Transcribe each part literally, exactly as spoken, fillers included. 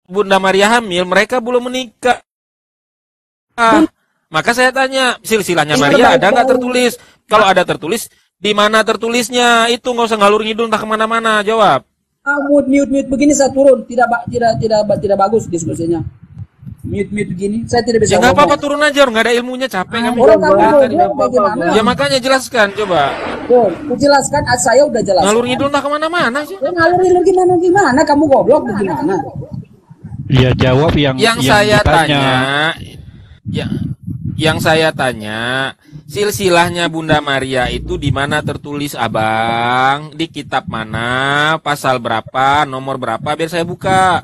Bunda Maria hamil, mereka belum menikah. Ah, maka saya tanya, silsilahnya Maria ada nggak tertulis? Kalau ada tertulis, di mana tertulisnya? Itu nggak usah ngalur ngidul entah kemana-mana. Jawab. Ah, mute, mute, mute begini saya turun, tidak, tidak, tidak, tidak bagus diskusinya. Mute, mute begini, saya tidak bisa. Ya nggak apa-apa, turun aja, nggak ada ilmunya, capek nggak Orang mau. kamu bagaimana? Ya makanya jelaskan, coba. Oh, jelaskan, saya udah jelaskan. Ngalur ngidul entah kemana-mana sih. Ya, ngalur ngidul gimana gimana? Kamu goblok gimana? Iya, jawab yang yang, yang saya ditanya. tanya. Ya, yang saya tanya, silsilahnya Bunda Maria itu di mana tertulis, Abang? Di kitab mana? Pasal berapa? Nomor berapa? Biar saya buka.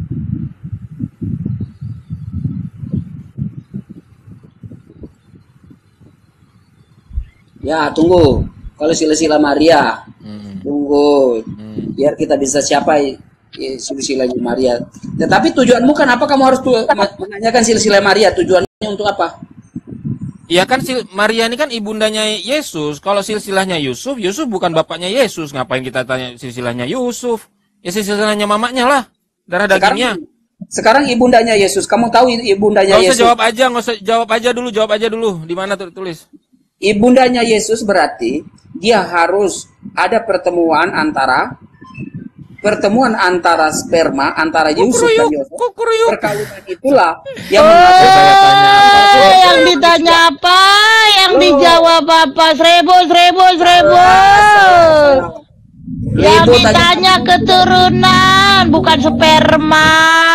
Ya, tunggu. Kalau silsilah Maria, Hmm. tunggu. Hmm. Biar kita bisa siapa silsilahnya Maria. Tetapi tujuanmu kan apa? Kamu harus tuh menanyakan silsilah Maria. Tujuannya untuk apa? Ya kan sil Maria ini kan ibundanya Yesus. Kalau silsilahnya Yusuf, Yusuf bukan bapaknya Yesus. Ngapain kita tanya silsilahnya Yusuf? Ya silsilahnya mamanya lah, darah dagingnya. Sekarang, sekarang ibundanya Yesus. Kamu tahu ibundanya Nggak usah Yesus? jawab aja, nggak usah jawab aja dulu, jawab aja dulu. Di mana tertulis? Ibundanya Yesus berarti dia harus ada pertemuan antara pertemuan antara sperma antara Yusuf dan Yosef. Perkawinan itulah yang oh, yang ditanya apa? Yang Loh. dijawab apa? Seribu, seribu, seribu. Yang ditanya keturunan, bukan sperma.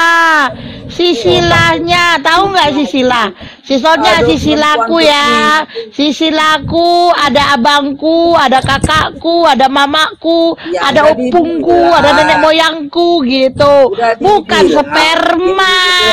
Sisilahnya, tahu nggak sisilah? Sisonya sisilaku ya, sisilaku ada abangku, ada kakakku, ada mamaku, ya, ada opungku, ada nenek moyangku gitu, bukan sperma.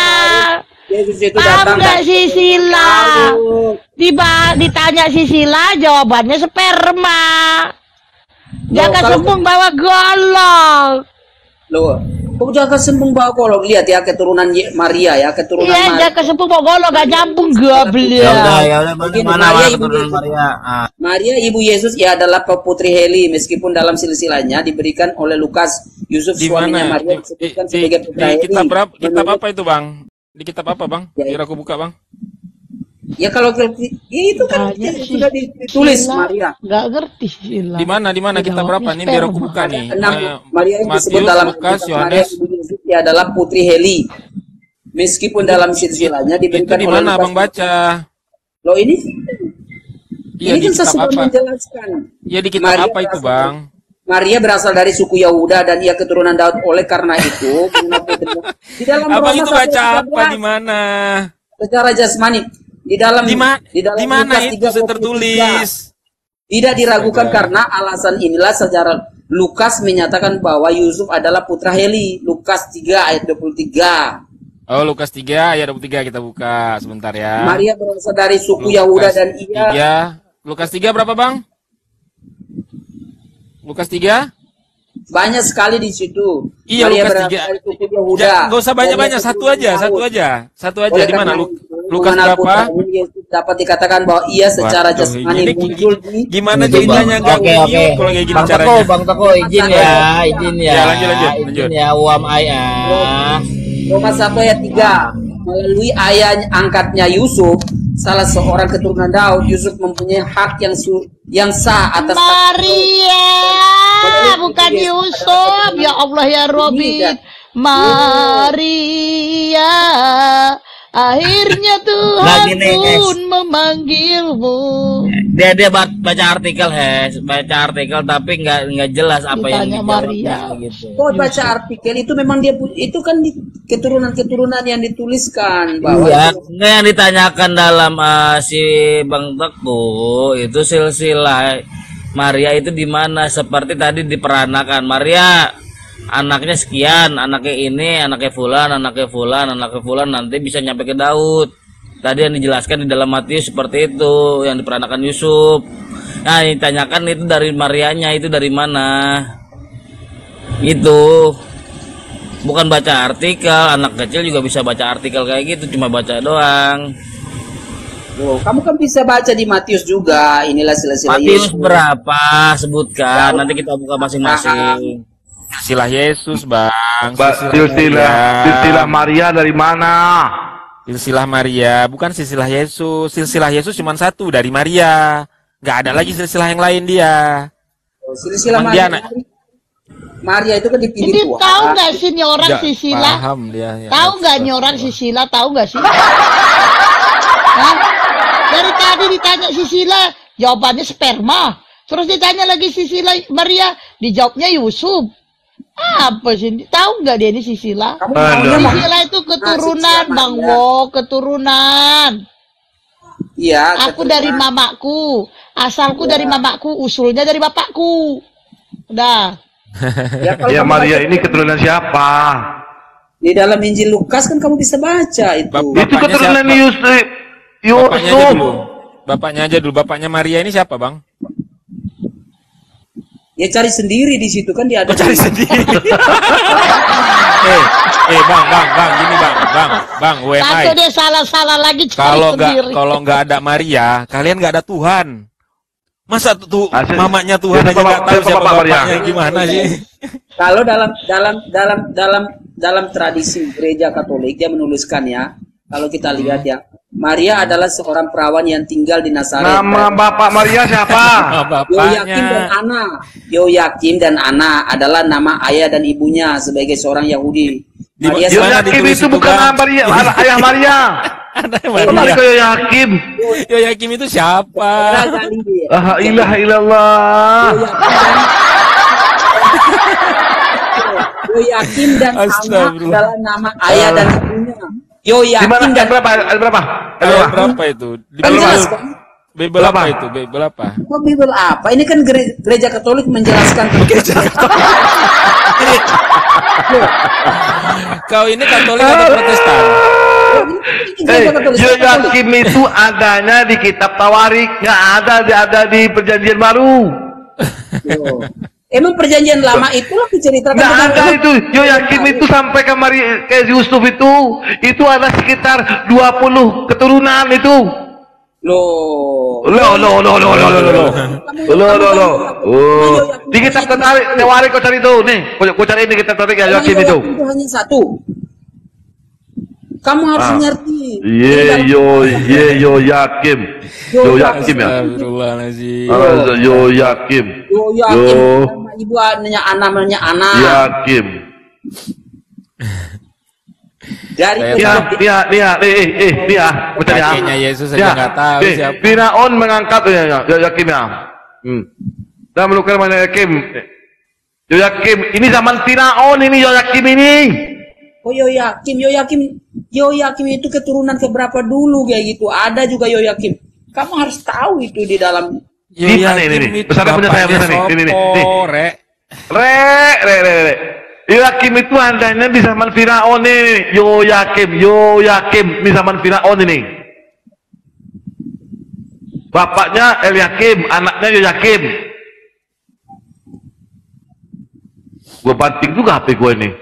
Paham nggak sisilah? Tiba ditanya sisilah, jawabannya sperma. Jangan sembung bawa golok. Loh, kamu jangan sembung bawa golok. Lihat ya keturunan Maria ya, keturunan Iya, Maria. jangan sembung bawa golok, gak nyambung goblok. Ya udah, ya udah, mana Maria, ibu Maria. Ah. Maria ibu Yesus ya adalah putri Heli, meskipun dalam silsilahnya diberikan oleh Lukas Yusuf suaminya Maria disebutkan sebagai putra Heli. Di kitab berapa? Kitab apa itu, Bang? Di kitab apa, Bang? Ya, biar aku buka, Bang. Ya kalau ya itu kan ya, sudah ditulis sila, Maria. Enggak ngerti sila. Di mana di mana kita berapa nih biar aku buka nih. Enam, Maria itu disebut dalam Lukas, Yohanes ya adalah putri Heli. Meskipun dalam silsilahnya diberikan oleh Lukas. Di mana Abang baca? Loh ini? Iya, ini kan sesuai menjelaskan. Ya di kitab Maria apa itu, Bang? Maria berasal dari suku Yahuda dan ia keturunan Daud. Oleh karena itu, di dalam Abang itu baca apa di mana? Secara jasmani. Di dalam di, ma di dalam di mana itu tertulis? Tidak diragukan karena alasan inilah sejarah Lukas menyatakan bahwa Yusuf adalah putra Heli. Lukas tiga ayat dua puluh tiga. Oh, Lukas tiga ayat dua puluh tiga kita buka sebentar ya. Maria berasal dari suku Lukas Yahuda dan ia tiga. Lukas tiga berapa, Bang? Lukas tiga? Banyak sekali di situ. Iya, Maria Lukas tiga. Enggak usah banyak-banyak, satu aja, satu aja. Satu aja di mana? Lukas berapa? Dapat dikatakan bahwa ia secara jasmani muncul di gimana ceritanya enggak oke oke kalau kayak gini Bang caranya. Teko, Bang Teko izin ya, izin ya. Ya, lanjut lanjut, izin ya uam ayah. Roma satu ayat tiga. Melalui ayah angkatnya Yusuf, salah seorang keturunan Daud, Yusuf mempunyai hak yang su yang sah atas Maria, bukan Yusuf. Ya Allah ya Robi. Maria, akhirnya Tuhan pun memanggilmu. Dia dia baca artikel, Hes, baca artikel tapi nggak nggak jelas apa ditanya yang Maria. Gitu. Oh, baca artikel itu memang dia itu kan keturunan-keturunan yang dituliskan bahwa iya, nggak yang ditanyakan dalam uh, si Bang Teguh itu silsilah Maria itu di mana, seperti tadi diperanakan Maria anaknya sekian, anaknya ini, anaknya fulan, anaknya fulan, anaknya fulan, nanti bisa nyampe ke Daud. Tadi yang dijelaskan di dalam Matius seperti itu, yang diperanakan Yusuf. Nah, yang ditanyakan itu dari Marianya, itu dari mana? Itu bukan baca artikel. Anak kecil juga bisa baca artikel kayak gitu, cuma baca doang. Oh, kamu kan bisa baca di Matius juga. Inilah silsilah Matius berapa? Sebutkan, nanti kita buka masing-masing. silsilah Yesus, Bang. Ba- silsilah silsilah Maria dari mana? Silsilah Maria, bukan silsilah Yesus. Silsilah Yesus cuma satu dari Maria. Nggak ada lagi silsilah yang lain dia. Oh, silsilah Cuman Maria. dia anak- Maria itu kan dipilih Jadi Tuhan. tahu nggak sih nih orang Nggak Sisila? paham dia. Ya, Tahu nggak nih orang Sisila? Tahu nggak sih? Hah? Dari tadi ditanya Sisila, jawabannya sperma. Terus ditanya lagi Sisila Maria, dijawabnya Yusuf. Apa sih? Tahu nggak dia ini Sisila? Kamu Aduh. maunya mana? Sisila itu keturunan, Ah, Sisila Bang Maria. Wo, keturunan. Iya. Aku keturunan. dari mamaku, asalku dari mamaku, usulnya dari bapakku. Udah. Ya, kalau Ya kamu Maria baca ini keturunan siapa? di dalam Injil Lukas kan kamu bisa baca itu. Bap- Itu Bapaknya keturunan siapa? Yusuf. Bapaknya aja Yusuf. dulu. Bapaknya aja dulu. Bapaknya Maria ini siapa, Bang? Ya cari sendiri di situ kan dia ada. Cari sendiri. eh, eh, Bang, Bang, Bang, gini Bang, Bang, Bang, W M I. Satu dia salah-salah lagi cari Kalau nggak sendiri. kalau nggak ada Maria, kalian nggak ada Tuhan. Masa tuh Asli. mamanya Tuhan Siapa aja nggak bapak- tahu siapa siapa bapak Maria? bapaknya gimana sih? Kalau dalam dalam dalam dalam dalam tradisi gereja Katolik dia menuliskan ya, kalau kita lihat ya, Maria adalah seorang perawan yang tinggal di Nazaret. Nama Bapak Maria siapa? Sama Yoyakim dan bapaknya. Ana. Yoyakim dan Ana adalah nama ayah dan ibunya sebagai seorang Yahudi. Di- Maria di mana sama- Yoyakim ditulis itu itu, bukan Bang? nama Maria, anak ayah Maria. Ada Kembali Maria. ke Yoyakim. Yoyakim itu siapa? kali dia. La ilaha illallah. Yoyakim dan Ana Astagfirullah. adalah nama ayah dan ibunya. Di mana? Yoyakim dan Ayat berapa? Ayat berapa? Ayat Ayat berapa? berapa itu? Di Kan Bible, jelas kan? Bible apa Berapa? itu? Bible apa? Oh, Bible apa? Ini kan gere- gereja Katolik menjelaskan Kau ini Katolik atau Protestan? Eh, Yoyakim itu adanya di kitab Tawarik, nggak ada di ada di Perjanjian Baru. Oh. Emang perjanjian lama itulah diceritakan Nggak tentang- ada itu. Yoyakim itu sampai ke Mari ke Yusuf itu, itu ada sekitar dua puluh keturunan itu. Loh. Lo lo lo lo lo lo lo lo lo lo. Oh, di kitab Tawarik, Tawarik kau cari itu nih. Kau kau cari ini kitab Tawarik ya Yoyakim itu. Yoyakim itu hanya satu. Kamu harus Ah. ngerti. Ye yo ye Yoyakim. Yoyakim ya. Astagfirullahaladzim. Ah, Yoyakim. Yoyakim Yo. nama ibu namanya Ana, namanya Ana. Yakim. Dari Saya Dia, dia, dia, eh, eh, eh, dia, macam ya. Kakeknya Yesus saja nggak tahu eh, siapa. Firaun mengangkat ya, ya, ya, Yakim ya. Hmm. Dan menukar mana Yakim. Yoyakim, ini zaman Firaun ini Yoyakim ini. Oh Yoyakim, Yoyakim, Yoyakim itu keturunan keberapa dulu kayak gitu. Ada juga Yoyakim. Kamu harus tahu itu di dalam. Ini mana ini nih? itu Besar punya saya, bapaknya besar nih. Ini, ini, sopo, nih. Rek. Re, re, re, re. Yoyakim itu adanya di zaman Firaun ini. Yoyakim, Yoyakim di zaman Firaun ini. Bapaknya Eliakim, anaknya Yoyakim. Gue banting juga H P gue ini.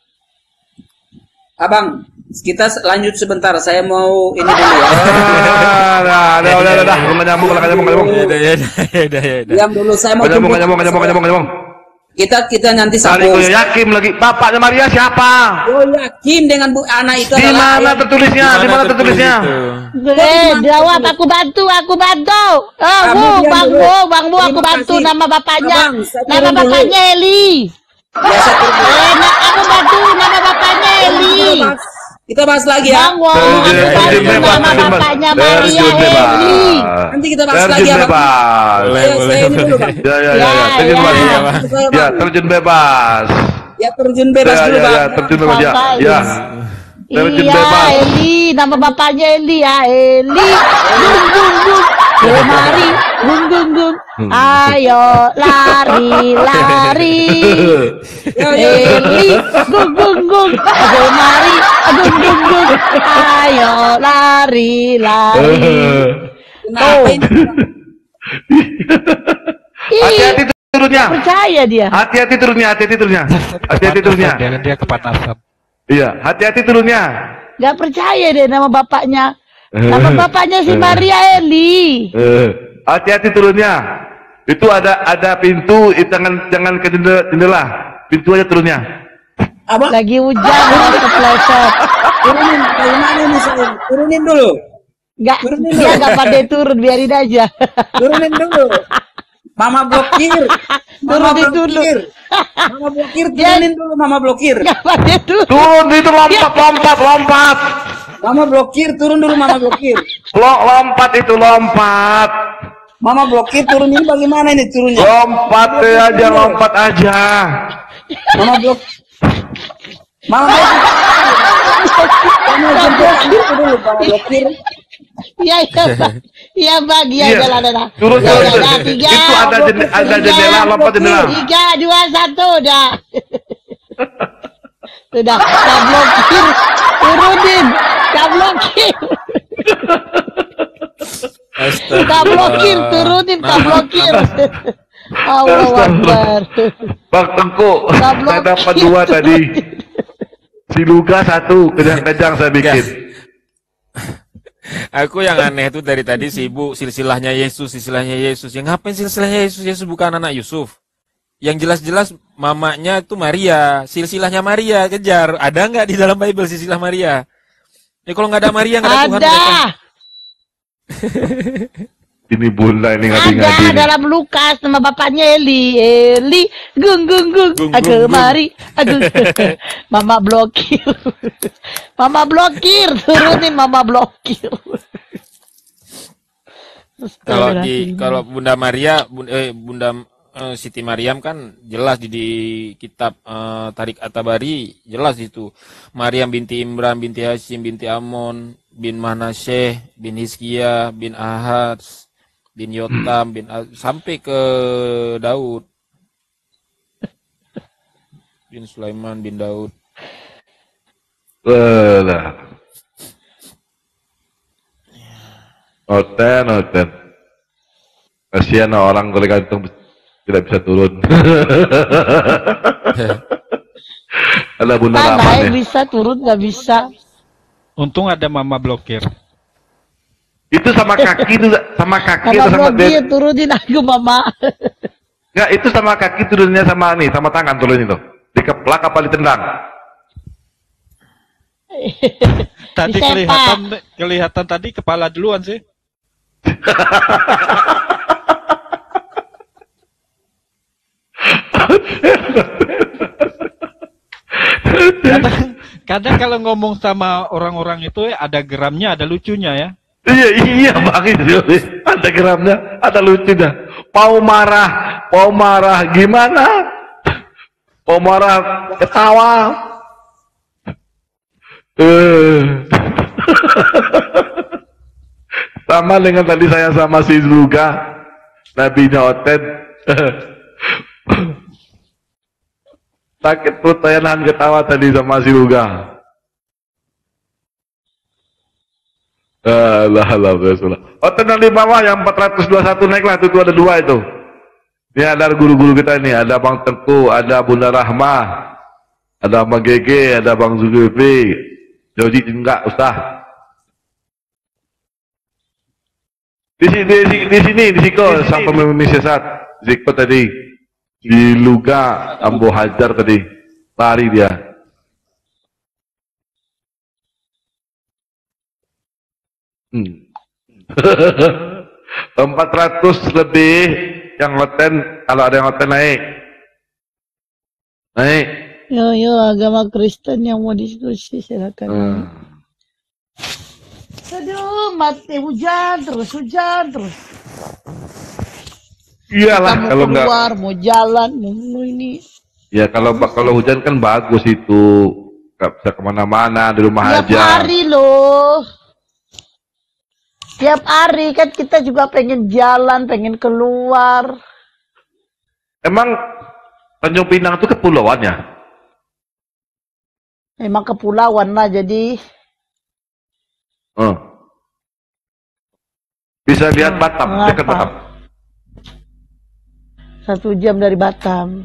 Abang, kita lanjut sebentar. Saya mau ini dulu ya. Ah, dah, dah, dah, dah, dah. Nggak nyambung, nggak nyambung, nggak nyambung. Ya udah, ya udah, ya udah, ya udah. Diam dulu, saya mau Nggak nyambung, jemput. nggak nyambung, nggak nyambung, nggak nyambung, nggak nyambung. Kita kita nanti Tadi sambung. gue yakin lagi. Bapaknya Maria siapa? Yoyakim dengan Bu Ana itu Di adalah mana ayah- tertulisnya? Di mana tertulisnya? itu? Eh, jawab aku bantu, aku bantu. Oh, Kamu Bu, diam Bang dulu. Bu, Bang Bu, aku Terima bantu kasih. nama bapaknya. Abang, saya Nama turun dulu. bapaknya Eli. Biasa turun. Eh, na- aku bantu nama bapaknya Eli. Kita bahas- Kita bahas lagi ya. Bang Wo, aku Terjun bantu bebas, nama terjun bapaknya bebas. Maria Terjun bebas. Eli. Nanti kita bahas Terjun lagi ya, Bang. bebas. Boleh, Saya- boleh, saya ini dulu, Bang. Ya, ya, ya, ya. Ya, Terjun ya. bebas. Iya, Bang. Ya, terjun bebas. Ya terjun bebas Ya, dulu, ya, Bang. ya, terjun bebas ya. Ya. Terjun Iya, bebas. Eli, nama bapaknya Eli ya, Eli. Gung gung gung. Yo mari, gung gung gung. Ayo lari lari. Ya, ya, ya. Eli, gung gung gung. Yo mari, gung gung gung. Ayo lari lari. Kenapa ini? Ih, Hati-hati turunnya. percaya dia. Hati-hati turunnya, hati-hati turunnya. Hati-hati turunnya. Dia dia kepanasan. Iya, hati-hati turunnya. Gak percaya deh nama bapaknya. Nama bapaknya si Maria Eli. Eh, hati-hati turunnya. Itu ada ada pintu, eh, jangan jangan ke jendela, jendela. Pintu aja turunnya. Apa? Lagi hujan, mau kepleset. Turunin, bagaimana ini saya? Turunin dulu. Nggak, Turunin dia dulu. nggak pandai turun, biarin aja. Turunin dulu. Mama blokir. Mama Turunin dulu. blokir. Mama blokir, turunin dulu Mama blokir. Nggak pandai turun. Turun itu lompat, lompat, lompat. Mama blokir, turun dulu Mama blokir. Lo, lompat itu lompat. Mama blokir, turun ini bagaimana ini turunnya? Lompat aja, lompat aja. Mama blok. Mama blokir. Mama blokir dulu, Mama blokir. Iya, iya, Pak. Iya, Pak. Iya, Iya. jalan, jalan. Turun, Ya, turun, ya, turun. ya, tiga. Itu ada jen- ada Tiga, jendela, lompat jendela. Tiga, dua, satu, udah. Sudah, tak blokir. Turunin. Tak blokir. Tak blokir, turunin, tak blokir. Allahu Akbar. Bang Tengku, Tak saya dapat blokir, dua tadi. turunin. Si Luka satu, kejang-kejang saya bikin. Aku yang aneh itu dari tadi si ibu silsilahnya Yesus, silsilahnya Yesus. Yang ngapain silsilahnya Yesus? Yesus bukan anak Yusuf. Yang jelas-jelas mamanya itu Maria, silsilahnya Maria, kejar. Ada nggak di dalam Bible silsilah Maria? Ya kalau nggak ada Maria nggak ada Tuhan Ada. mereka. Ini bunda ini Ada ngadi-ngadi ini. dalam Lukas nama bapaknya Eli. Eli gung gung gung. Gung, Aku gung, gung. mari. Aduh. Mama blokir. Mama blokir. Turunin Mama blokir. Kalau di kalau Bunda Maria, Bunda, eh, Bunda eh, Siti Maryam kan jelas di, di kitab eh, Tarik At-Tabari jelas itu. Maryam binti Imran binti Hashim binti Amon bin Manasyeh bin Hizkia bin Ahaz bin Yotam bin Az- sampai ke Daud bin Sulaiman bin Daud. Alah. Oten, oten. Kasihan orang kalau gantung tidak bisa turun. Ada bunda Nah, lama naik nih. bisa turun nggak bisa. Untung ada mama blokir. Itu sama kaki itu, sama kaki Mama atau sama blokir ded? turunin aku Mama. Enggak, itu sama kaki turunnya sama nih, sama tangan turun itu. Dikeplak apa ditendang? Tadi Disepak. kelihatan kelihatan tadi kepala duluan sih. Kadang, kadang kalau ngomong sama orang-orang itu ya, ada geramnya, ada lucunya ya. Iya, iya bang itu. Ada geramnya, ada lucunya. Mau marah, mau marah gimana? Mau marah ketawa. Eh. Sama dengan tadi saya sama si Zuga, nabinya Oten. Sakit perut saya nahan ketawa tadi sama si Zuga. Allah Allah Rasulullah. Oten yang di bawah yang empat ratus dua puluh satu naiklah itu, itu ada dua itu. Ini ada guru-guru kita ini, ada Bang Tengku, ada Bunda Rahmah, ada Bang Gege, ada Bang Zulfi, Joji enggak Ustaz. Di sini, di sini, di sini, di Siko, sang pemimpin sesat, Ziko tadi, di Luga, Ambo Hajar tadi, lari dia. Hmm. empat ratus lebih yang hoten, kalau ada yang hoten naik. Naik. Yo yo agama Kristen yang mau diskusi silakan. Hmm. Aduh, mati hujan terus hujan terus. Iyalah Kita mau kalau enggak. keluar, mau jalan, mau ini. Ya kalau kalau hujan kan bagus itu, nggak bisa kemana-mana di rumah Tiap aja. hari loh. Tiap hari kan kita juga pengen jalan, pengen keluar. Emang Tanjung Pinang itu kepulauan ya? Memang kepulauan lah jadi. Oh. Bisa lihat Batam, Mengapa? dekat Batam. Satu jam dari Batam.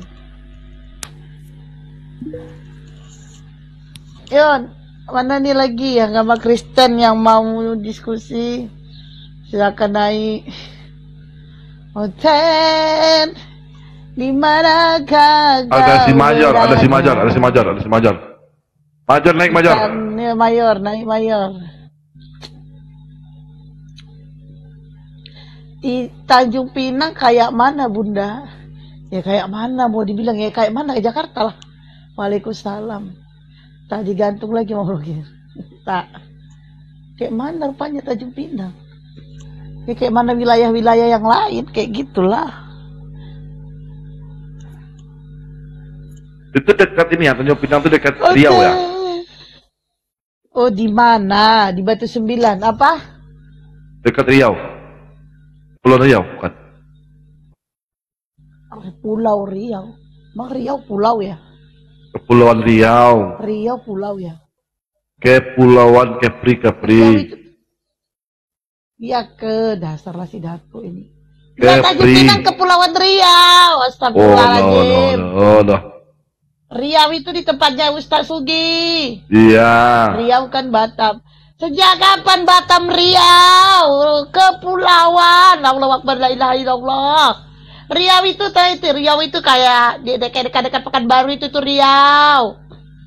Yon, mana nih lagi yang agama Kristen yang mau diskusi? Silakan naik. Oten, Di manakah Ada si kau Major, ada si Major, berada? ada si Major, ada si Major. Major naik Major. Bukan, ya, mayor, naik mayor. Di Tanjung Pinang kayak mana Bunda? Ya kayak mana mau dibilang ya kayak mana ke Jakarta lah. Waalaikumsalam. Tak digantung lagi mau login. Tak. Kayak mana rupanya Tanjung Pinang? Ya kayak mana wilayah-wilayah yang lain kayak gitulah. Itu dekat ini ya, Tanjung Pinang itu dekat Oke. Riau ya. Oh di mana? Di Batu Sembilan apa? Dekat Riau. Pulau Riau bukan? Pulau Riau. Emang Riau pulau ya? Kepulauan Riau. Riau pulau ya? Kepulauan Kepri Kepri. Riau itu ya ke dasar lah si Dato ini. Ya Tanjung Kepri. Pinang Kepulauan Riau. Oh no Astagfirullahaladzim. no no no. Riau itu di tempatnya Ustaz Sugi. Iya. Riau kan Batam. Sejak kapan Batam Riau? Kepulauan. Allahu Akbar, la ilaha illallah. Riau itu itu Riau itu kayak di dekat-dekat Pekanbaru itu tuh Riau.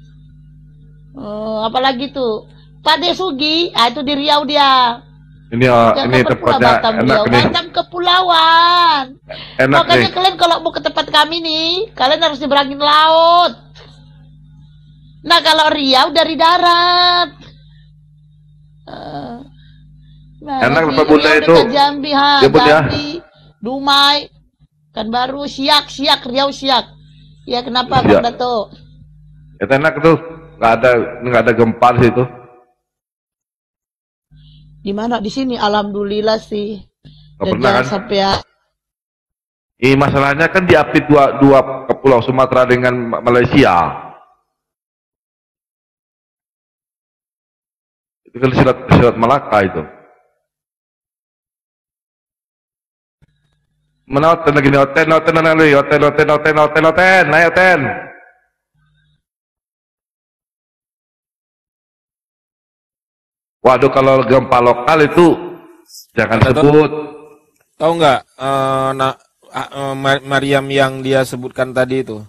Oh, apalagi tuh Pak Desugi, ah itu di Riau dia. Ini uh, Jangan ini berpulau tempatnya Batam enak Riau. nih. Batam kepulauan. Enak Makanya nih. kalian kalau mau ke tempat kami nih, kalian harus diberangin laut. Nah kalau Riau dari darat. Uh, nah, Enak di Bapak Bunda Riau itu. dekat Jambi, ha, Ya, Bun, ya. Jambi, Dumai, kan baru Siak, Siak, Riau Siak. Ya kenapa Siak. Bang Dato? Itu enak tuh. Nggak ada nggak ada gempa di situ. Di mana? Di sini alhamdulillah sih. Nggak Dan pernah jangan kan? sampai ya. Ini masalahnya kan diapit dua dua ke Pulau Sumatera dengan Ma- Malaysia. Itu kan Selat Selat Malaka itu. Mana hotel lagi nih hotel hotel hotel hotel hotel hotel hotel hotel naik hotel. Waduh kalau gempa lokal itu jangan Ada tuh. sebut. Tahu nggak eh, na- ah, eh, Ma- Maryam yang dia sebutkan tadi itu?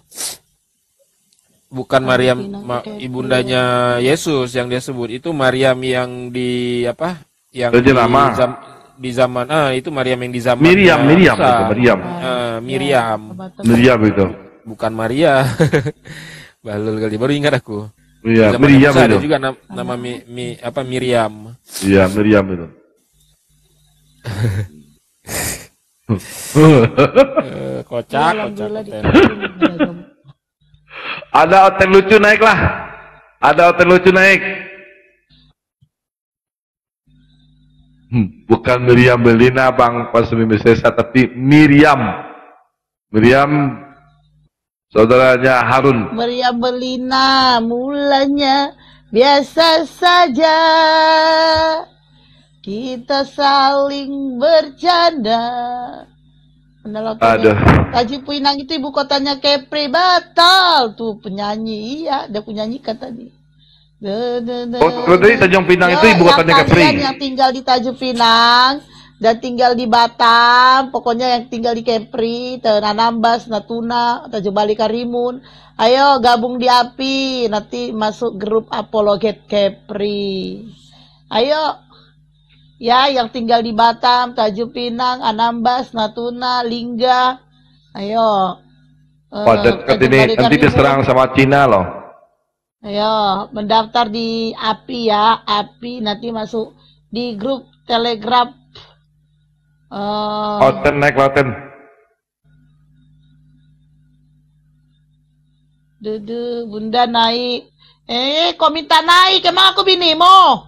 Bukan Maryam Pinang ma- pakai ibundanya Yesus yang dia sebut, itu Maryam yang di apa? Yang Raja di, Lama. zam- di zaman ah itu Maryam yang di zaman Miriam Miriam itu Miriam. Eh, Miriam, Batam. Miriam itu. bukan Maria. Balul kali, baru ingat aku. Iya, Zaman Miriam Musa ada itu. juga nama, nama mi, mi- apa Miriam. Iya, Miriam itu. Eh, kocak, kocak. Alhamdulillah di konten. sini beragam. Ada hotel lucu naik lah. Ada hotel lucu naik. Hmm, bukan Miriam Belina Bang Pasmi Sesa, tapi Miriam. Miriam saudaranya Harun. Meriam Belina mulanya biasa saja. Kita saling bercanda. Benar Aduh. Tanjung Pinang itu ibu kotanya Kepri, batal tuh penyanyi, iya ada penyanyikan tadi. De, de, de, Oh, berarti Tanjung Pinang itu ibu kotanya yang Kepri. kalian yang tinggal di Tanjung Pinang dan tinggal di Batam, pokoknya yang tinggal di Kepri, Anambas, Natuna, Tanjung Bali, Karimun, ayo gabung di A P I, nanti masuk grup Apologet Kepri. Ayo, ya yang tinggal di Batam, Tanjung Pinang, Anambas, Natuna, Lingga, ayo. Eh, Wah, dekat Tanjung ini Bali, nanti Karimun. diserang sama Cina loh. Ayo, mendaftar di A P I ya, A P I nanti masuk di grup Telegram. Eh, Hotel naik hotel. Dudu, Bunda naik. Eh, kok minta naik? Emang aku binimu?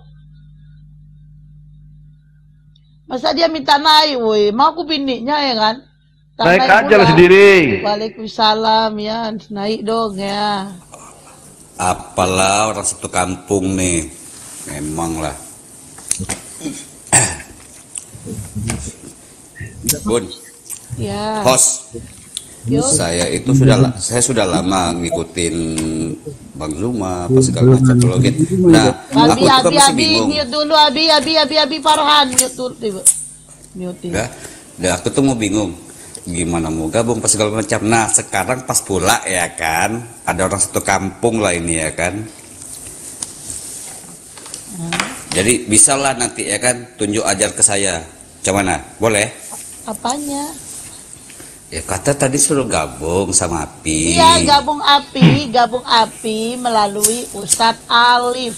Masa dia minta naik, woi? Emang aku bininya ya kan? Tak Naik aja pula. lah sendiri. Waalaikumsalam ya, naik dong ya. Apalah orang satu kampung nih, memang lah. Bun, Ya. host, Yo. saya itu sudah la- saya sudah lama ngikutin Bang Zuma apa segala macam login. Nah, Abi, aku juga abi, masih abi, bingung. mute dulu, abi, abi, abi, abi, Farhan, mute dulu, tiba. Mute. Ya, dan aku tuh mau bingung. gimana mau gabung pas segala macam. Nah sekarang pas pula ya kan, ada orang satu kampung lah ini ya kan. Hmm. Jadi bisa lah nanti ya kan, tunjuk ajar ke saya. Cuman boleh? Apanya? Ya kata tadi suruh gabung sama Api. Iya, gabung Api, gabung Api melalui Ustadz Alif.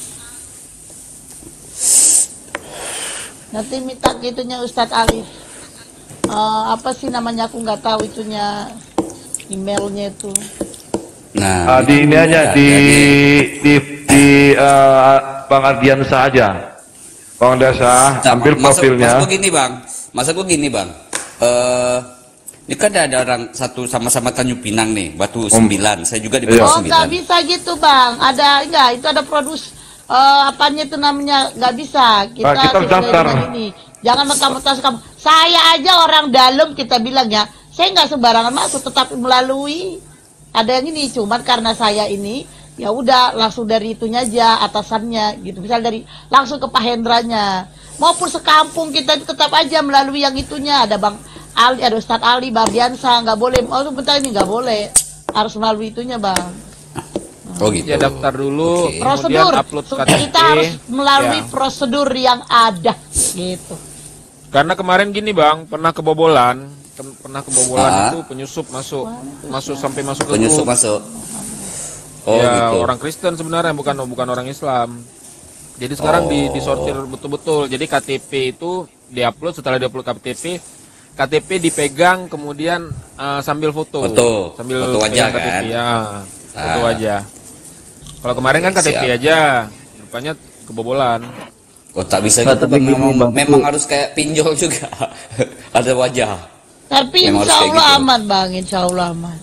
Nanti minta gitunya Ustadz Alif. Uh, apa sih namanya, aku nggak tahu itunya, emailnya itu. Uh, Nah, di ini aja di di di uh, Bang Ardiansa aja. Bang Ardiansa ambil profilnya. Masa begini bang, masa gue gini bang. Uh, ini kan ada orang satu sama-sama Tanjung Pinang nih, Batu Sembilan. Saya juga di Batu Oh, Sembilan. nggak bisa gitu bang. Ada enggak? Itu ada produs uh, apanya itu namanya, nggak bisa. Kita, Nah, kita daftar. ini. Jangan mentang-mentang kamu. Saya aja orang dalam kita bilang ya. Saya nggak sembarangan masuk, tetapi melalui ada yang ini. Cuman karena saya ini, ya udah langsung dari itunya aja atasannya gitu. Misal dari langsung ke Pak Hendranya. Maupun sekampung kita tetap aja melalui yang itunya. Ada Bang Ali, ada Ustadz Ali, Bardiansa, nggak boleh. Oh, bentar ini nggak boleh. Harus melalui itunya, bang. Oh gitu. Ya daftar dulu, Oke. kemudian Prosedur. upload K T P. Kita harus melalui Ya. prosedur yang ada, gitu. Karena kemarin gini bang, pernah kebobolan, Ken- pernah kebobolan Ah. itu penyusup masuk, masuk sampai masuk ke Penyusup grup. masuk. Oh Ya gitu. orang Kristen sebenarnya, bukan bukan orang Islam. Jadi sekarang di Oh. disortir betul-betul. Jadi K T P itu diupload, setelah diupload K T P, K T P dipegang kemudian uh, sambil foto. Foto. Sambil Foto wajah, pegang K T P, kan? ya. Foto Ah. wajah. Kalau kemarin kan K T P Siap. aja, rupanya kebobolan. Oh tak bisa Nggak, gitu tapi bang. gini, Memang, Bang. memang harus kayak pinjol juga. Ada wajah. Tapi Memang harus insya kayak Allah gitu. aman, bang. Insya Allah aman.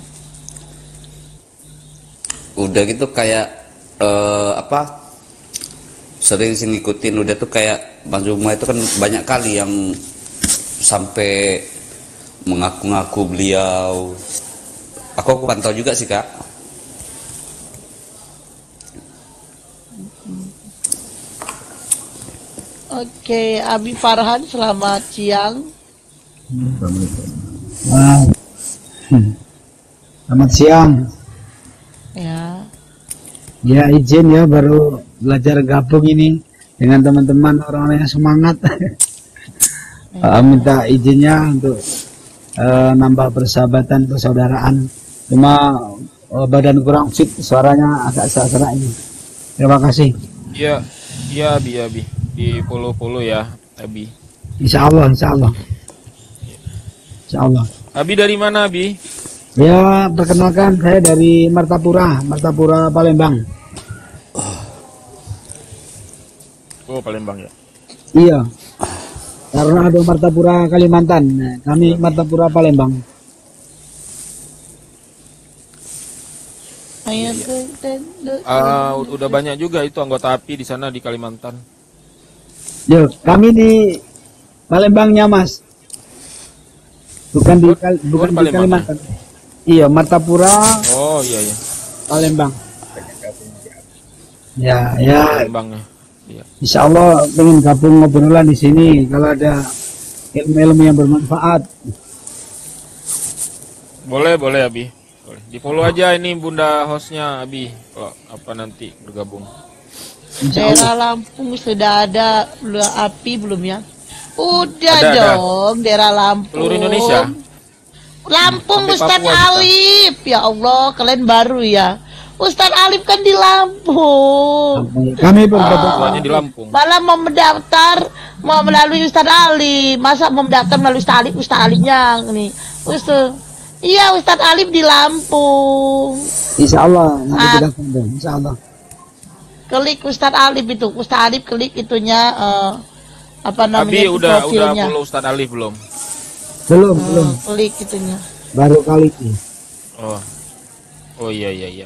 Udah gitu kayak eh, apa? Sering sih ngikutin, udah tuh kayak Bang Zuma itu kan banyak kali yang sampai mengaku-ngaku beliau. Aku aku pantau juga sih kak. Oke, Abi Farhan, selamat siang. Wah. Hmm. Selamat siang. Ya. Ya izin ya, baru belajar gabung ini dengan teman-teman orang-orang yang semangat. Uh, minta izinnya untuk uh, nambah persahabatan, persaudaraan. Cuma uh, badan kurang fit, suaranya agak serak ini. Terima kasih. Iya, iya Abi, Abi. Di follow-follow ya, Abi. Insya Allah, insya Allah. Insya Allah. Abi dari mana, Abi? Ya, perkenalkan saya dari Martapura, Martapura Palembang. Oh, Palembang ya. Iya. Karena ada Martapura Kalimantan, nah, kami Martapura Palembang. Ayo, Ah, udah banyak juga itu anggota A P I di sana di Kalimantan. Yo, kami di Palembangnya Mas. Bukan di Kal- Oh, bukan di di Palembang. Kalimantan. Iya, Martapura Oh, iya ya. Palembang. Ya, ya. Palembangnya. Iya. Insya Allah pengen gabung ngobrolan di sini kalau ada ilmu-ilmu yang bermanfaat. Boleh, boleh Abi. Boleh. Di follow aja ini Bunda hostnya Abi. Kalau apa nanti bergabung. Insya Allah. daerah Lampung sudah ada belum api belum ya? Udah Ada, ada. dong, daerah Lampung. Seluruh Indonesia? Lampung Sampai Ustadz Papua juga. Alif. Ya Allah, kalian baru ya. Ustadz Alif kan di Lampung. Kami berbeda. Tuanya di Lampung. Malah mau mendaftar mau melalui Ustadz Ali. Masa mau mendaftar melalui Ustadz Alif, Ustadz Alifnya nih. Ustadz. Iya, Ustadz Alif di Lampung. Insya Allah nanti Ah. kita sambung. Insya Allah. Klik Ustadz Alif itu. Ustadz Alif klik itunya eh, apa namanya Abi itu udah udah profilnya. follow Ustadz Alif belum? Belum, belum. Hmm, klik itunya. Baru kali ini. Oh. Oh iya iya iya.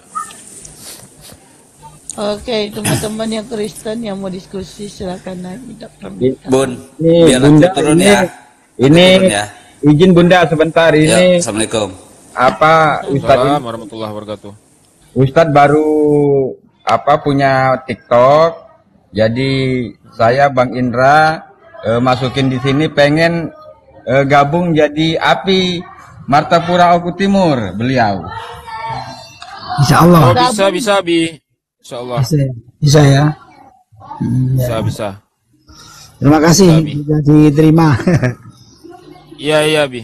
Oke, teman-teman yang Kristen yang mau diskusi silakan naik daftar. Bun, Ini biar Bunda, nanti turun ini- ya. Ini Turun ya. izin Bunda sebentar Ya, ini assalamualaikum. apa Ustadz Waalaikumsalam warahmatullahi wabarakatuh. Ustadz baru apa punya TikTok. Jadi saya Bang Indra eh, masukin di sini pengen eh, gabung jadi A P I. Martapura Oku Timur, beliau. Insya Allah. Oh, bisa, bisa, Bi. Insya Allah. Bisa, bisa ya. Bisa, bisa. Terima kasih sudah diterima. Iya, iya, Bi.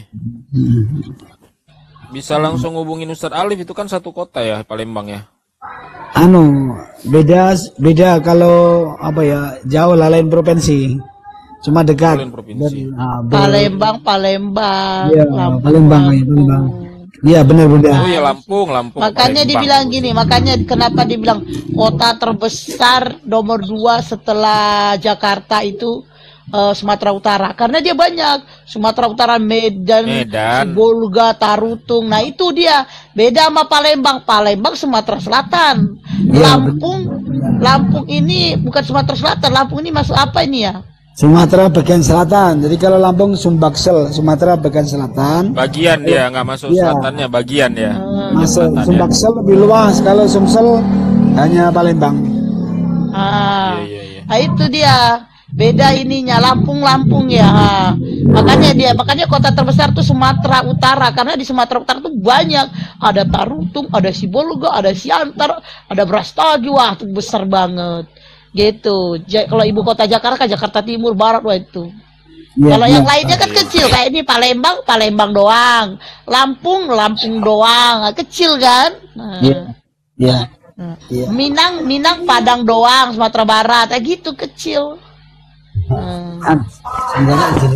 Bisa langsung hubungin Ustadz Alif, itu kan satu kota ya, Palembang ya. Anu, beda beda kalau apa ya, jauh lah, lain provinsi. Cuma dekat. Lain provinsi. Dan, ah, ber- Palembang, Palembang. Iya, Lampung, Palembang, ya, Palembang. Iya, benar Bunda. Oh iya, Lampung, Lampung. Makanya Palembang. dibilang gini, makanya kenapa dibilang kota terbesar nomor dua setelah Jakarta itu eh, Sumatera Utara, karena dia banyak. Sumatera Utara, Medan, Medan. Sibolga, Tarutung. Nah itu dia beda sama Palembang. Palembang Sumatera Selatan. Iya, Lampung, Lampung ini bukan Sumatera Selatan. Lampung ini masuk apa ini ya? Sumatera bagian selatan. Jadi kalau Lampung Sumbaksel, Sumatera bagian selatan. Bagian dia, nggak masuk Iya. selatannya, bagian ya. Masuk Selatan ya. Sumbaksel lebih luas. Kalau Sumsel hanya Palembang. Ah, Iya, iya, iya. nah itu dia beda ininya Lampung-Lampung ya. Ah, makanya dia, makanya kota terbesar tuh Sumatera Utara, karena di Sumatera Utara tuh banyak. Ada Tarutung, ada Sibolga, ada Siantar, ada Brastagi, wah tuh besar banget. Gitu. Ja- kalau ibu kota Jakarta kan Jakarta Timur, Barat, wah itu. Iya, Kalau iya. yang lainnya kan kecil, kayak ini Palembang, Palembang doang. Lampung, Lampung doang, kecil kan. Nah. Iya. Iya. Nah. Iya. Minang, Minang, Padang doang, Sumatera Barat, kayak gitu kecil. Hmm. Ah, enggak gini.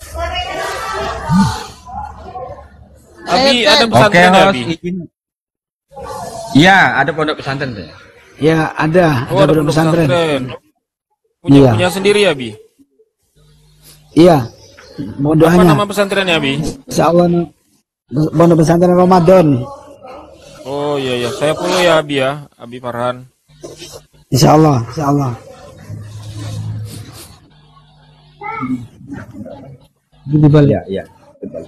Abi, Eh, ada Ten. Oke, pesantren ya, host. Abi? izin. Iya, ada pondok pesantren saya. Ya, ada. Oh, ada ada pondok pondok pesantren. pesantren. Punya, Iya. punya sendiri ya, Bi? Iya. Mohon Apa doanya. nama pesantrennya, Bi? Insya Allah nih, pondok pesantren Ramadan. Oh iya, iya. Saya follow ya, Abi ya. Abi Farhan. Insya Allah, Insya Allah. Di balik. Iya, iya. Betul.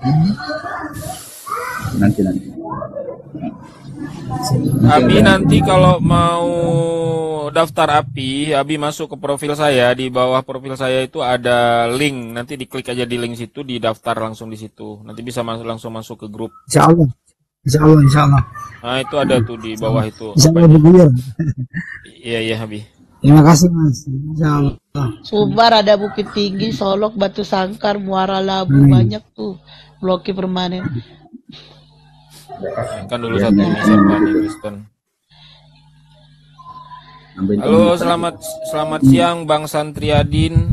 Nanti nanti. Abi nanti kalau mau daftar Abi, Abi masuk ke profil saya. Di bawah profil saya itu ada link. Nanti diklik aja di link situ, didaftar langsung di situ. Nanti bisa masuk langsung masuk ke grup. Insya Allah. Insya Allah, Insya Allah. Nah itu ada tuh di bawah itu. Insya Apa Allah ini? bergulir. Iya iya Abi. Terima kasih Mas. Insya Allah. Sumbar ada Bukit Tinggi, Solok, Batu Sangkar, Muara Labu, Hmm. banyak tuh blokir permanen. Kan dulu satu ini siapa nih Kristen. Halo, selamat selamat siang Bang Santriadin.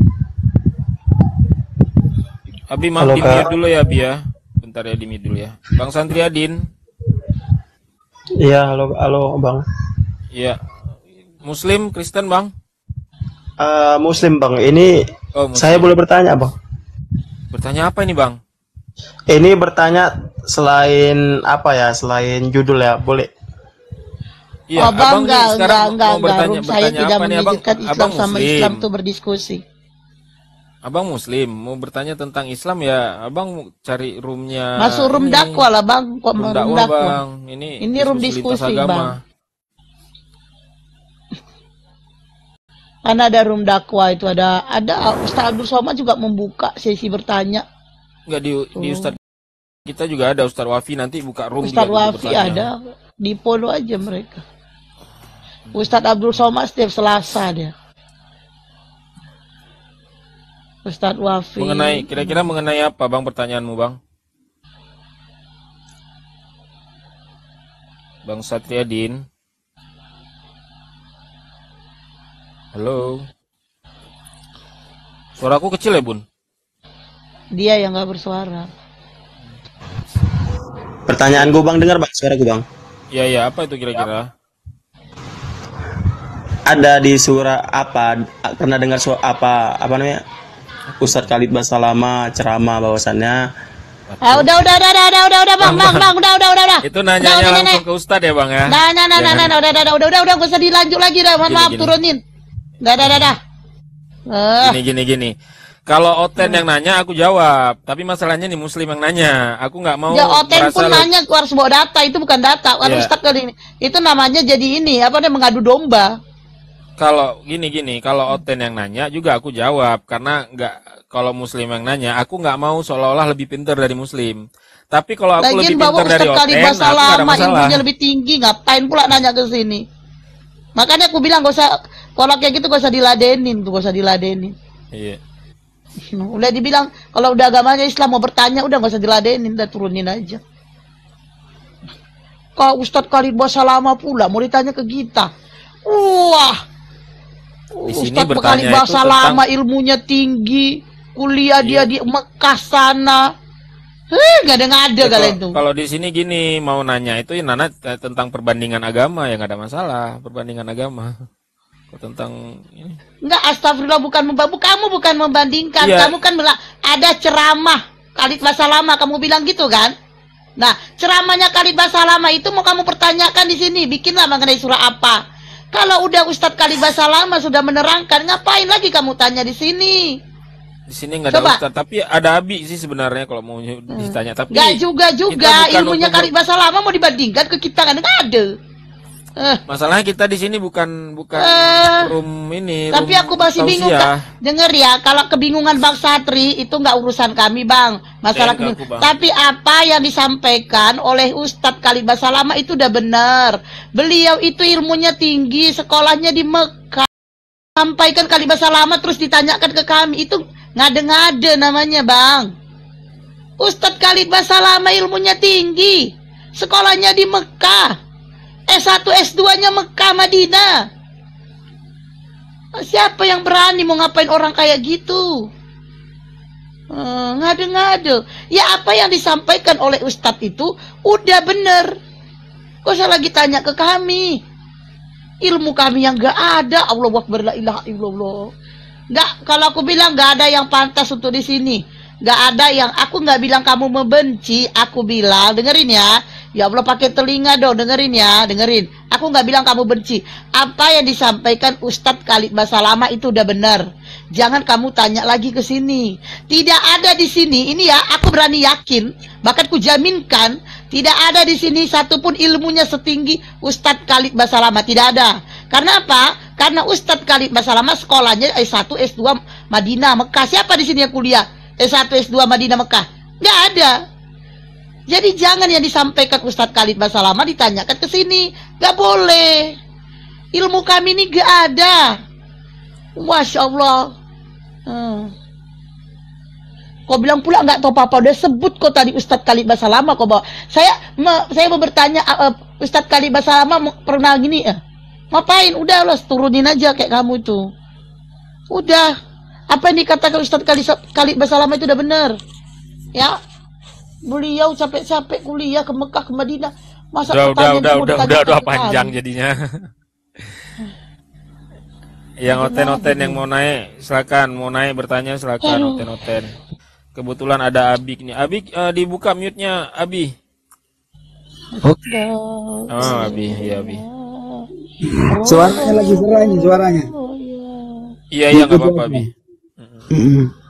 Abi maaf Halo, di Kak. mute dulu ya Abi ya. Bentar ya di mute dulu ya. Bang Santriadin. Iya, halo, halo, Bang. Iya. Muslim, Kristen, Bang? Eh, Muslim, Bang. Ini Oh, Muslim. saya boleh bertanya, Bang? Bertanya apa ini, Bang? Ini bertanya selain apa ya? Selain judul ya, boleh? Iya, oh, Bang, Abang nih enggak, sekarang enggak, enggak, mau enggak. bertanya Room saya bertanya tidak apa nih, Abang? mengizinkan Islam Abang sama Muslim. Islam tuh berdiskusi. Abang Muslim, mau bertanya tentang Islam ya, Abang cari roomnya. Masuk room ini, dakwah lah, Bang. Kok room room dakwah, dakwah? Bang. Ini Ini room diskusi lintas diskusi, agama. Bang. Karena ada room dakwah itu ada ada Ustaz Abdul Somad juga membuka sesi bertanya. Enggak di di Oh. Ustadz kita juga ada Ustadz Wafi nanti buka room Ustadz juga Wafi bertanya. ada, di follow aja mereka. Ustadz Abdul Somad setiap Selasa dia. Ustadz Wafi. Mengenai kira-kira mengenai apa, Bang, pertanyaanmu, Bang? Bang Satriadin. Halo. Suaraku kecil ya, Bun? Dia yang nggak bersuara. Pertanyaan gue, Bang, dengar, Bang, suara gue, Bang. Iya, iya, apa itu kira-kira? Ada di surah apa? Pernah dengar surah apa? Apa namanya? Ustadz Khalid Basalama ceramah bahwasannya Ah, udah, udah, udah, udah, udah, udah, udah, bang, bang, bang, udah, udah, udah, udah. Itu Udah, nanyanya udah, langsung nenek. ke Ustadz ya, Bang ya? Nah, nah, nah, nah, Jangan- nah, nah, udah, udah, udah, udah, udah, gak usah dilanjut lagi dah. Mohon Gini, maaf, gini. turunin. Dah, dah, dah, dah. Eh, Gini, gini, gini. Kalau Oten yang nanya, aku jawab. Tapi masalahnya nih Muslim yang nanya. Aku nggak mau ya Oten merasa pun le- nanya harus bawa data, itu bukan data. Kan Iya. Ustadz kali ini. Itu namanya jadi ini, apa namanya mengadu domba. kalau gini-gini, kalau Oten yang nanya juga aku jawab karena nggak, kalau Muslim yang nanya, aku nggak mau seolah-olah lebih pintar dari Muslim. Tapi kalau aku Lagian lebih bawa pintar dari Ustadz Oten, Kalibah aku nggak ada Salama masalah. ilmunya lebih tinggi, ngapain pula nanya ke sini? Makanya aku bilang gak usah, kalau kayak gitu gak usah diladenin tuh, gak usah diladenin. Iya. Udah dibilang kalau udah agamanya Islam mau bertanya udah gak usah diladenin, udah turunin aja. Kalau Ustadz Kalibah Salama pula mau ditanya ke kita, wah, Di sini Ustadz bertanya Kalibah itu Salama tentang- ilmunya tinggi, kuliah Iya. dia di Mekah sana. Eh, gak ada ngada Ya, kalian kalau, tuh. kalau di sini gini mau nanya itu ya Nana eh, tentang perbandingan agama ya nggak ada masalah, perbandingan agama. Kalau tentang ini. Enggak, astagfirullah, bukan membanding, kamu bukan membandingkan, Iya. kamu kan bilang ada ceramah Kalibah Salama, kamu bilang gitu kan? Nah, ceramahnya Kalibah Salama itu mau kamu pertanyakan di sini, bikinlah mengenai surah apa. Kalau udah Ustadz Kalibah Salama sudah menerangkan, ngapain lagi kamu tanya di sini? Di sini nggak ada Coba. Ustadz, tapi ada Abi sih sebenarnya kalau mau ditanya. Tapi Enggak juga juga kita bukan ilmunya untuk- Kalibah Salama mau dibandingkan ke kita kan enggak ada. Eh, Masalahnya kita di sini bukan bukan Eh, room ini. tapi room aku masih bingung, tausiah. Kak. Dengar ya, kalau kebingungan Bang Satri itu nggak urusan kami, Bang. Masalah Eh, enggak kebing- aku, Bang. Tapi apa yang disampaikan oleh Ustadz Kalibah Salama itu udah benar. Beliau itu ilmunya tinggi, sekolahnya di Mekah. Sampaikan Kalibah Salama terus ditanyakan ke kami, itu ngade-ngade namanya, Bang. Ustadz Kalibah Salama ilmunya tinggi, sekolahnya di Mekah. S satu S dua-nya Mekah, Madinah. Siapa yang berani mau ngapain orang kayak gitu? Eh, ngade-ngade. Ya apa yang disampaikan oleh Ustadz itu udah bener. Kok usah lagi tanya ke kami? Ilmu kami yang gak ada. Allahu Akbar, la ilaha illallah. Gak, kalau aku bilang gak ada yang pantas untuk di sini. Gak ada yang, aku gak bilang kamu membenci. Aku bilang, dengerin ya. Ya Allah, pakai telinga dong, dengerin ya, dengerin. Aku nggak bilang kamu benci. Apa yang disampaikan Ustadz Kalibah Salama itu udah benar. Jangan kamu tanya lagi ke sini. Tidak ada di sini, ini ya, aku berani yakin, bahkan ku jaminkan, tidak ada di sini satupun ilmunya setinggi Ustadz Kalibah Salama. Tidak ada. Karena apa? Karena Ustadz Kalibah Salama sekolahnya S satu S dua Madinah, Mekah. Siapa di sini yang kuliah S satu S dua Madinah, Mekah? Nggak ada. Jadi jangan yang disampaikan Ustadz Kalibah Salama ditanyakan ke sini, gak boleh. Ilmu kami ini gak ada. Masya Allah. Hmm. Kau bilang pula nggak tahu apa-apa, udah sebut kok tadi Ustadz Kalibah Salama kok bawa. Saya me, saya mau bertanya, uh, Ustadz Kalibah Salama pernah gini, uh, ngapain? Udah loh, turunin aja kayak kamu itu. Udah. Apa yang dikatakan Ustadz Kalibah Salama itu udah benar. Ya. Beliau capek-capek kuliah ke Mekah, ke Madinah. Masa Udah, udah, pertanyaan udah, kamu udah, ditanya udah, udah ke panjang kami? jadinya. Yang oten-oten yang mau naik, silakan. Mau naik bertanya, silakan. Aduh. Oten-oten. Kebetulan ada Abi nih. Abi eh, dibuka mute-nya, Abi. Oke. Oh, Abi, iya Abi. Suaranya lagi suaranya, suaranya. Iya, iya nggak apa-apa, Abi. Mm-mm.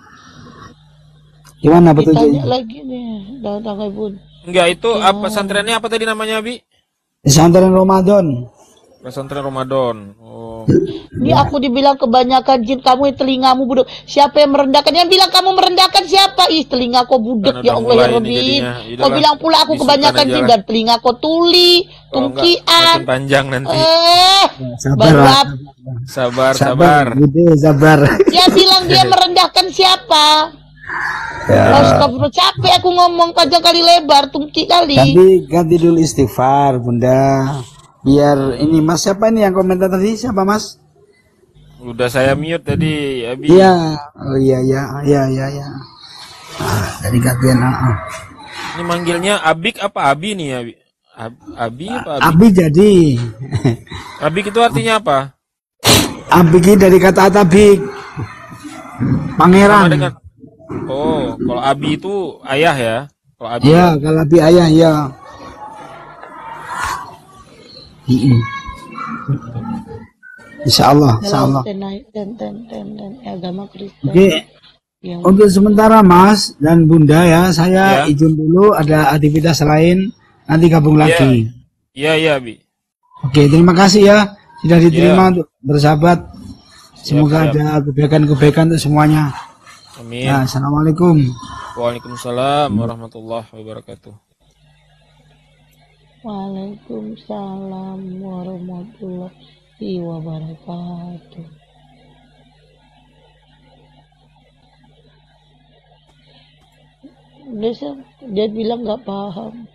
Gimana Ditanya petunjuknya? lagi nih, datang Bun. Enggak, itu apa pesantrennya apa tadi namanya, Abi? Pesantren Ramadan. Pesantren Ramadan. Oh. Ini aku dibilang kebanyakan jin, kamu yang telingamu budek. Siapa yang merendahkan? Yang bilang kamu merendahkan siapa? Ih, telinga kau budek, Kan ya udah Allah ya mulai ini Rabbi. jadinya. Kau Yaudahlah, bilang pula aku disukan kebanyakan aja jin lah. dan telinga kau tuli, Kalau enggak tungkian. makin panjang nanti. Eh, Sabar, baru Pak. apa? Sabar, sabar. Gitu, sabar. Dia bilang dia merendahkan siapa? Ya. Astagfirullah, capek aku ngomong panjang kali lebar, tungki kali. Tapi ganti dulu istighfar, Bunda. Biar ini Mas, siapa ini yang komentar tadi? Siapa Mas? Udah saya mute tadi, Abi. Iya. Oh iya iya iya iya iya. Ah, tadi gantian ah. ah. Ini manggilnya Abik apa Abi nih, Abi? Ab- Abi apa Abi? Abi jadi. Abik itu artinya apa? Abik dari kata atabik. Pangeran. Sama dengan Oh, kalau Abi itu ayah ya. Kalau Abi. Iya, kalau Abi ayah ya. Mm-mm. Insya Allah, insya Allah. Dan dan dan dan dan agama Kristen. Oke, Yang untuk sementara Mas dan Bunda ya, saya Ya. izin dulu ada aktivitas lain, nanti gabung Iya. lagi. Iya, iya, Abi. Oke, terima kasih ya. sudah diterima Ya. untuk bersahabat. Semoga Siap, siap. ada kebaikan-kebaikan untuk semuanya. Amin. Ya, assalamualaikum. Waalaikumsalam warahmatullahi wabarakatuh. Waalaikumsalam warahmatullahi wabarakatuh. Dia, dia bilang nggak paham.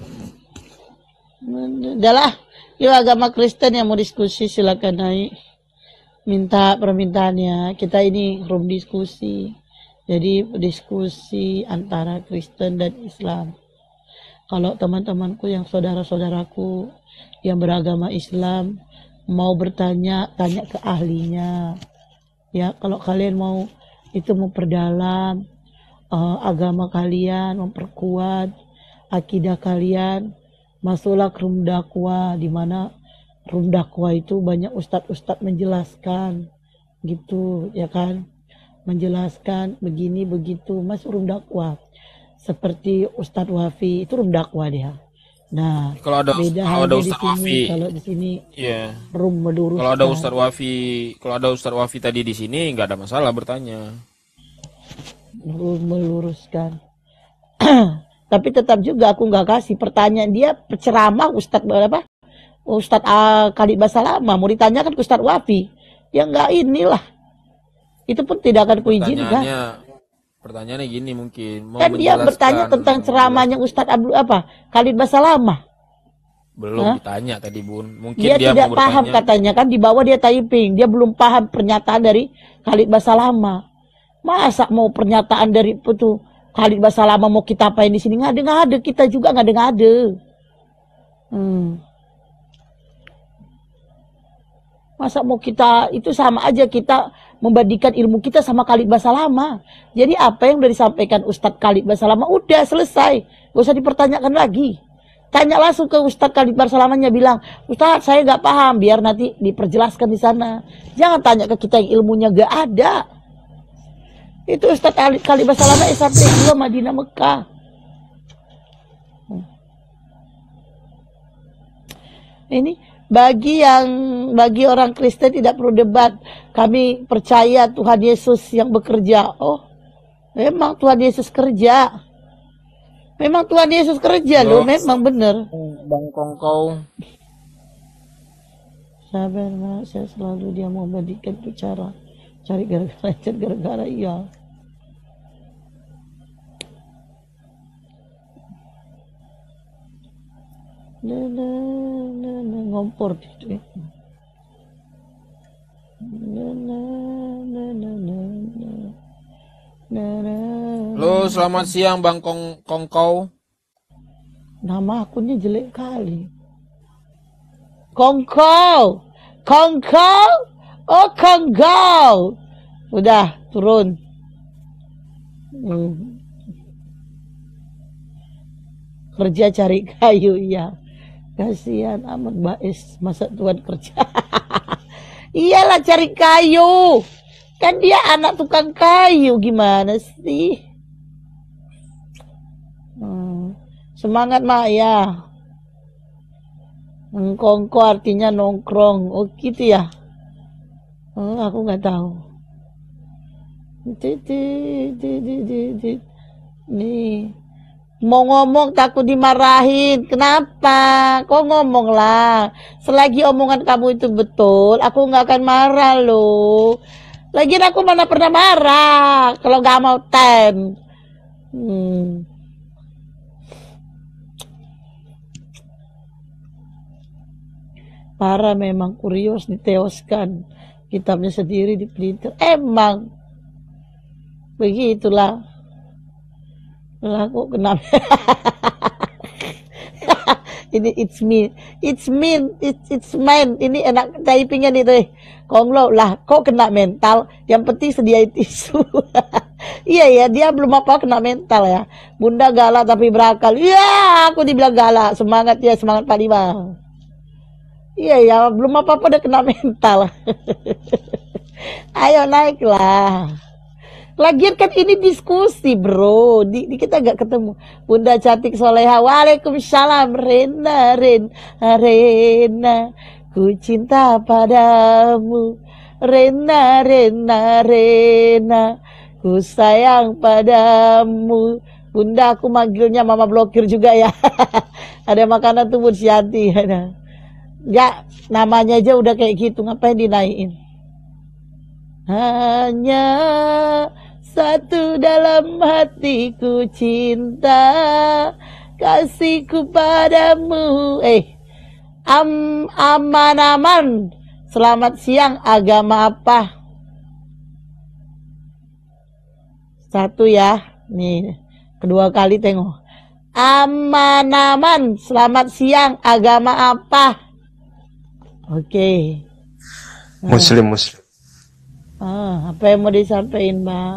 Udahlah, yuk agama Kristen yang mau diskusi silakan naik. Minta permintaannya. Kita ini room diskusi. Jadi diskusi antara Kristen dan Islam. Kalau teman-temanku yang saudara-saudaraku yang beragama Islam mau bertanya, tanya ke ahlinya. Ya, kalau kalian mau itu memperdalam uh, agama kalian, memperkuat akidah kalian, masuklah ke room dakwah, di mana room dakwah itu banyak ustadz-ustadz menjelaskan gitu, ya kan? Menjelaskan begini begitu, masuk room dakwah. Seperti Ustadz Wafi itu room dakwah dia. Nah, Kalau ada beda kalau ada halnya di Ustadz sini. Wafi, Kalau di sini ya. room meluruskan. Kalau ada Ustadz Wafi, kalau ada Ustadz Wafi tadi di sini nggak ada masalah bertanya. Room meluruskan. Tapi tetap juga aku nggak kasih pertanyaan dia ceramah Ustadz apa? Ustadz uh, Khalid Basalamah mau ditanyakan ke Ustadz Wafi. Ya nggak inilah. Itu pun tidak akan kuizinkan. Pertanyaannya, pertanyaannya gini mungkin. Mau Kan dia bertanya tentang ceramahnya Ustadz Abdul apa? Khalid Basalamah. Belum Hah? ditanya tadi Bun. Mungkin Dia, dia, tidak mau paham bertanya. katanya kan di bawah dia typing. Dia belum paham pernyataan dari Khalid Basalamah. Masa mau pernyataan dari itu Khalid Basalamah mau kita apain di sini? Nggak ada, nggak ada. Kita juga nggak ada, nggak ada. Hmm. Masa mau kita itu sama aja kita membandingkan ilmu kita sama Khalid Basalamah. Jadi apa yang udah disampaikan Ustadz Khalid Basalamah udah selesai, gak usah dipertanyakan lagi. Tanya langsung ke Ustadz Khalid Basalamahnya, bilang Ustadz saya nggak paham, biar nanti diperjelaskan di sana. Jangan tanya ke kita yang ilmunya gak ada. Itu Ustadz Khalid Basalamah S M P dua Madinah Mekah. Ini bagi yang bagi orang Kristen tidak perlu debat. Kami percaya Tuhan Yesus yang bekerja. Oh, memang Tuhan Yesus kerja. Memang Tuhan Yesus kerja loh, memang benar. Bang Kongkow. Sabar Mak, saya selalu dia mau membandingkan itu cara cari gara-gara, cari gara-gara iya. Nah, nah, nah, nah, ngompor gitu. Nah, nah, nah, nah, nah, nah. Nah, nah. Halo, selamat siang Bang Kong Kongkow. Nama akunnya jelek kali. Kongkow, Kongkow, oh Kongkow. Udah turun. Hmm. Kerja cari kayu, iya. Kasihan amat Bais, masa Tuhan kerja. Iyalah cari kayu. Kan dia anak tukang kayu, gimana sih? Hmm. Semangat Mak ya. Kongko artinya nongkrong. Oh gitu ya. Oh, aku nggak tahu. Nih. Mau ngomong takut dimarahin. Kenapa? Kok ngomong lah. Selagi omongan kamu itu betul, aku nggak akan marah loh. Lagian aku mana pernah marah kalau nggak mau tem. Hmm. Parah memang, Kurios diteoskan. Kitabnya sendiri dipelintir. Emang. Begitulah. Lah kok kenapa? Ini it's me, it's me, it's it's mine. Ini enak typingnya nih tuh. Konglo lah, kok kena mental? Yang penting sediain tisu. Iya ya, dia belum apa kena mental ya. Bunda galak tapi berakal. Iya, aku dibilang galak. Semangat ya, semangat Pak Lima. Iya ya, belum apa-apa udah kena mental. Ayo naiklah. Lagian kan ini diskusi bro, di, di kita gak ketemu. Bunda cantik soleha, waalaikumsalam. Rena, Rena, Rena, ku cinta padamu. Rena, Rena, Rena, ku sayang padamu. Bunda, aku manggilnya mama blokir juga ya. Ada makanan tuh buat Sianti. Enggak, namanya aja udah kayak gitu, ngapain dinaikin? Hanya satu dalam hatiku cinta, kasihku padamu. Eh, am, aman-aman. Selamat siang, agama apa? Satu ya, nih kedua kali tengok. Aman-aman, selamat siang, agama apa? Oke. Nah. Muslim, Muslim. Ah, apa yang mau disampaikan, Bang?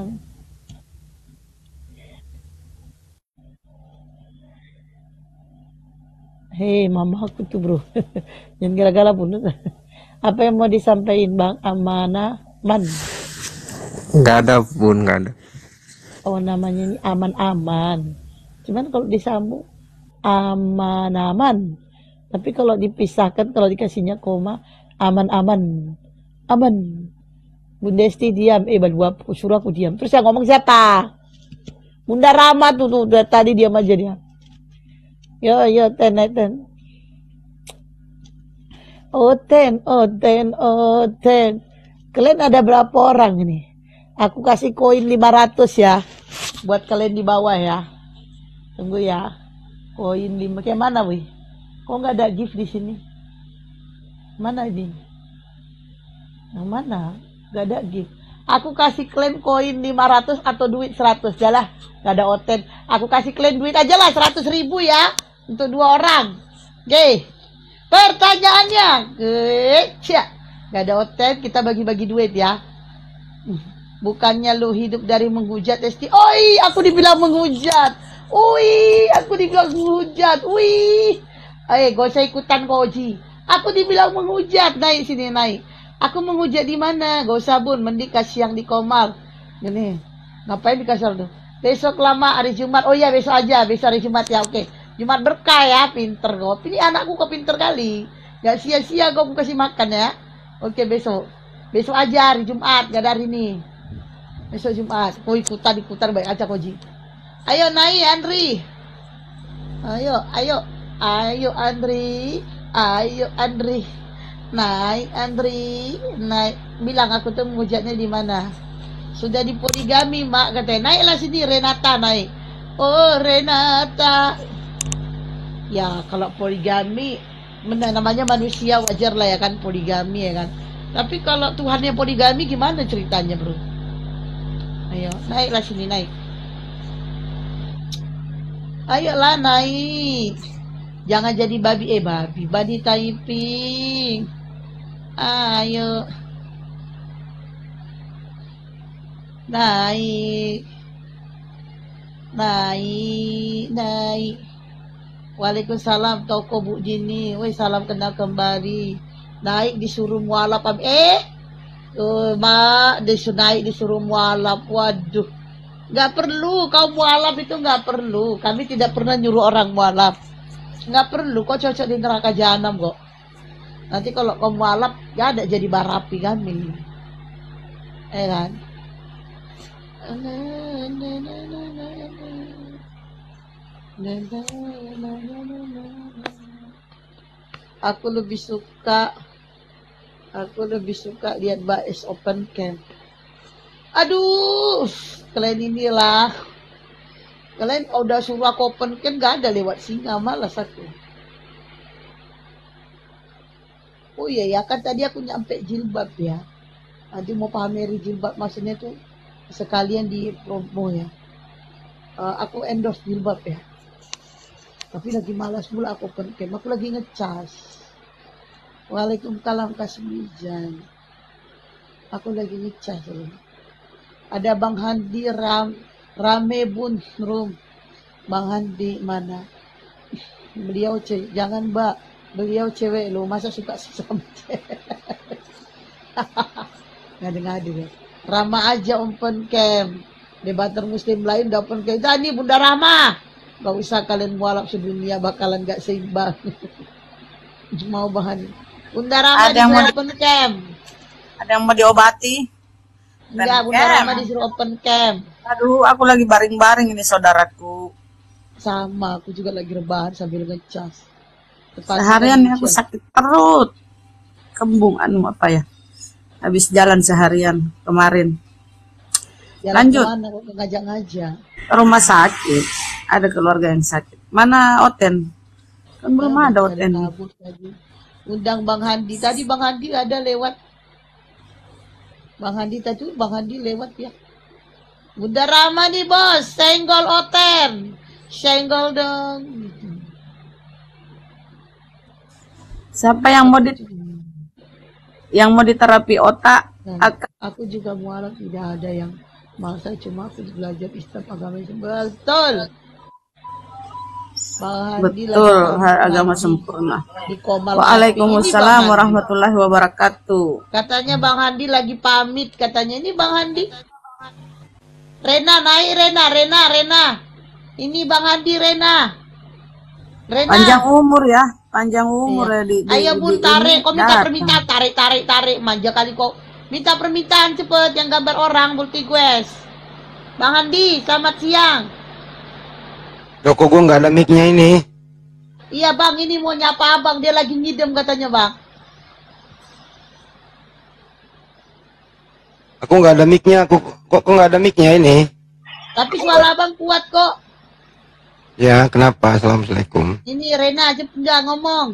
Hei, mama aku tuh bro. Jangan gara-gara pun. Apa yang mau disampaikan, Bang? Amanah, man. Nggak ada pun, nggak ada. Oh, namanya ini aman-aman. Cuman kalau disambung aman-aman. Tapi kalau dipisahkan, kalau dikasihnya koma, aman-aman. Aman. Bunda Esti diam. Eh, berdua aku suruh aku diam. Terus yang ngomong siapa? Bunda Rama tuh, tuh udah tadi diam aja dia. Yo, yo, ten, ten. Oh, ten, oh, ten, oh, ten. Kalian ada berapa orang ini? Aku kasih koin lima ratus ya. Buat kalian di bawah ya. Tunggu ya. Koin lima. Kayak mana, wih? Kok nggak ada gift di sini? Mana ini? Yang mana? Nggak ada gift. Aku kasih kalian koin lima ratus atau duit seratus. Jalah. Nggak ada oten. Aku kasih kalian duit aja lah seratus ribu ya. Untuk dua orang. Oke. Pertanyaannya. Kecil. Nggak ada oten. Kita bagi-bagi duit ya. Bukannya lu hidup dari menghujat, Esti. Oi, aku dibilang menghujat. Ui, aku dibilang menghujat. Ui. Eh, gak usah ikutan Koji. Aku dibilang menghujat. Naik sini, naik. Aku menghujat di mana? Gak usah bun, mending kasih yang di Komal. Gini. Ngapain dikasih tuh? Besok lama hari Jumat. Oh iya, besok aja. Besok hari Jumat ya, oke. Jumat berkah ya, pinter kok. Ini anakku kok pinter kali. Gak sia-sia kok aku kasih makan ya. Oke, besok. Besok aja hari Jumat, gak ada hari ini. Besok Jumat. Oh, ikutan-ikutan baik aja Koji. Ayo naik Andri. Ayo, ayo. Ayo Andri. Ayo Andri. Naik Andri. Naik. Bilang aku tuh menghujatnya di mana? Sudah di poligami, Mak katanya. Naiklah sini Renata naik. Oh, Renata. Ya, kalau poligami namanya manusia wajar lah ya kan poligami ya kan. Tapi kalau Tuhannya poligami gimana ceritanya, Bro? Ayo, naiklah sini, naik. Ayolah, naik. Jangan jadi babi, eh babi, body typing. Ayo. Naik. Naik, naik. Waalaikumsalam, toko Bu Jini. Woi, salam kenal kembali. Naik disuruh mualaf. Eh, Oh, mak, disuruh naik disuruh mualaf. Waduh, nggak perlu kau mualaf itu, nggak perlu. Kami tidak pernah nyuruh orang mualaf. Nggak perlu, kok cocok di neraka jahanam kok. Nanti kalau kau mualaf, ya ada jadi barapi kami. Eh kan? Aku lebih suka Aku lebih suka lihat Baes Open Camp. Aduh, kalian inilah. Kalian udah suruh aku open camp, gak ada lewat singa, malas aku. Oh iya ya, kan tadi aku nyampe jilbab ya. Nanti mau pameri jilbab, maksudnya tuh sekalian di promo ya. Uh, aku endorse jilbab ya. Tapi lagi malas pula aku open camp, aku lagi ngecas. Waalaikumsalam Kasmijan. Aku lagi ngecas loh. Ada Bang Handi ram, rame bun room. Bang Handi mana? Beliau cewek, jangan Mbak. Beliau cewek loh, masa suka sama cewek. Ngadi-ngadi ya. Rama aja open camp. Debater muslim lain udah open camp. Tadi Bunda Rama. Gak usah kalian mualaf sedunia, bakalan gak seimbang. Mau bahan. Bunda Rama Ada yang mau disuruh di- open cam. Ada yang mau diobati? Enggak, Bunda Cam. Rama disuruh open cam. Aduh, aku lagi baring-baring ini saudaraku. Sama, aku juga lagi rebahan sambil ngecas. Lepas Seharian ini nih aku hujan. sakit perut. Kembung anu apa ya? Habis jalan seharian kemarin. Jalan Lanjut. kemana kok ngajak-ngajak? Rumah sakit. Ada keluarga yang sakit. Mana Oten? Kan belum Ya, ada pada Oten. kabur tadi. Undang Bang Handi. Tadi Bang Handi ada lewat. Bang Handi tadi, Bang Handi lewat ya. Bunda Rama nih bos, senggol Oten. Senggol dong. Siapa yang mau di yang mau diterapi otak? Nah, Ak- aku juga mualaf tidak ada yang masa cuma aku belajar Islam agama Islam. Betul. Bang Handi Betul, lagi har- agama lagi sempurna. di Komal. Waalaikumsalam Ini Bang Handi. warahmatullahi wabarakatuh. Katanya Bang Handi lagi pamit, katanya ini Bang Handi. Rena naik Rena, Rena, Rena. Ini Bang Handi Rena. Rena. Panjang umur ya, panjang umur ya di, di Ayo Bun di- tarik, ini kau minta datang. permintaan, tarik, tarik, tarik, manja kali kau. Minta permintaan cepet yang gambar orang multi quest. Bang Handi, selamat siang. Loh kok gue nggak ada mic-nya ini? Iya Bang, ini mau nyapa Abang, dia lagi ngidem katanya Bang. Aku nggak ada mic-nya, aku kok kok nggak ada mic-nya ini? Tapi suara Abang kuat kok. Ya, kenapa? Assalamualaikum. Ini Rena aja nggak ngomong.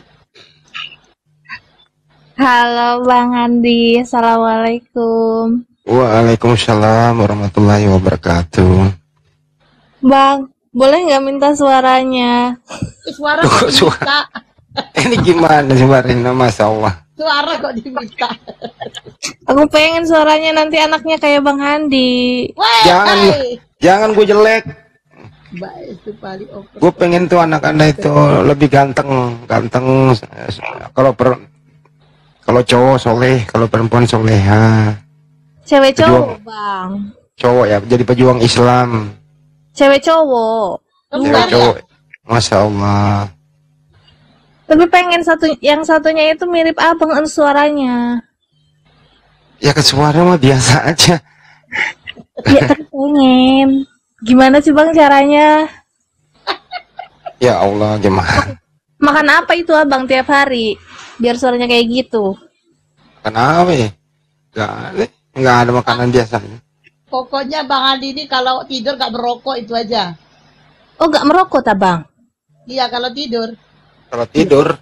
Halo Bang Andi, Assalamualaikum. Waalaikumsalam warahmatullahi wabarakatuh. Bang, boleh nggak minta suaranya? Eh, Suara Loh, kok kok suara? diminta. Ini gimana sih Mbak Rina? Masya Allah. Suara kok diminta. Aku pengen suaranya nanti anaknya kayak Bang Andi. Woi, Jangan, hai. jangan gue jelek. Mbak itu paling oke. Gue pengen tuh anak anda itu lebih ganteng, ganteng. Kalau per, kalau cowok soleh, kalau perempuan soleha. Cewek Pejuang. cowok, Bang. Cowok ya, jadi pejuang Islam. Cewek cowok. Cewek cowok. Masya Allah. Tapi pengen satu yang satunya itu mirip Abang en suaranya. Ya ke suara mah biasa aja. Ya tapi pengen. Gimana sih Bang caranya? Ya Allah, gimana? Makan apa itu Abang tiap hari? Biar suaranya kayak gitu. Kenapa ya? Gak ada, gak ada makanan biasa. Pokoknya Bang Andi ini kalau tidur gak merokok itu aja. Oh, gak merokok ta Bang? Iya kalau tidur. Kalau tidur,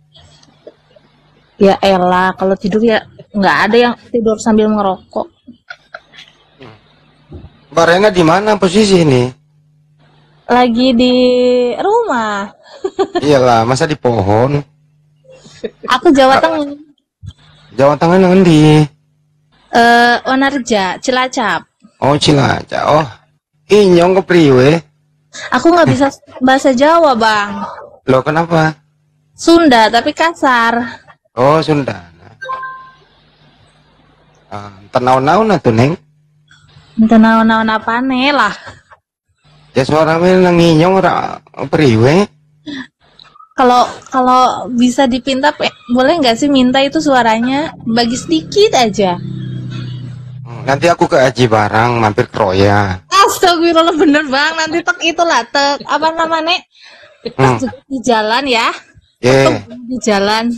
Ya elah, kalau tidur ya nggak ada yang tidur sambil ngerokok. Mbak Rena di mana posisi ini? Lagi di rumah. Iyalah, masa di pohon? Aku Jawa Tengah. Jawa Tengah nanti. Eh, Onarja, Cilacap. Oh Cilacap. Oh, inyong ke priwe. Aku nggak bisa bahasa Jawa, Bang. Loh kenapa? Sunda, tapi kasar. Oh Sunda. Ah, tenau-naun atuh neng. Entah naon-naon apa nih lah. Ya suara nang inyong ora priwe. Kalau kalau bisa dipinta, pe- boleh nggak sih minta itu suaranya bagi sedikit aja. Nanti aku ke Aji barang mampir ke Roya. Astagfirullah bener Bang, nanti tek itulah tek apa namanya? Hmm. Di jalan ya. Ye, Di jalan.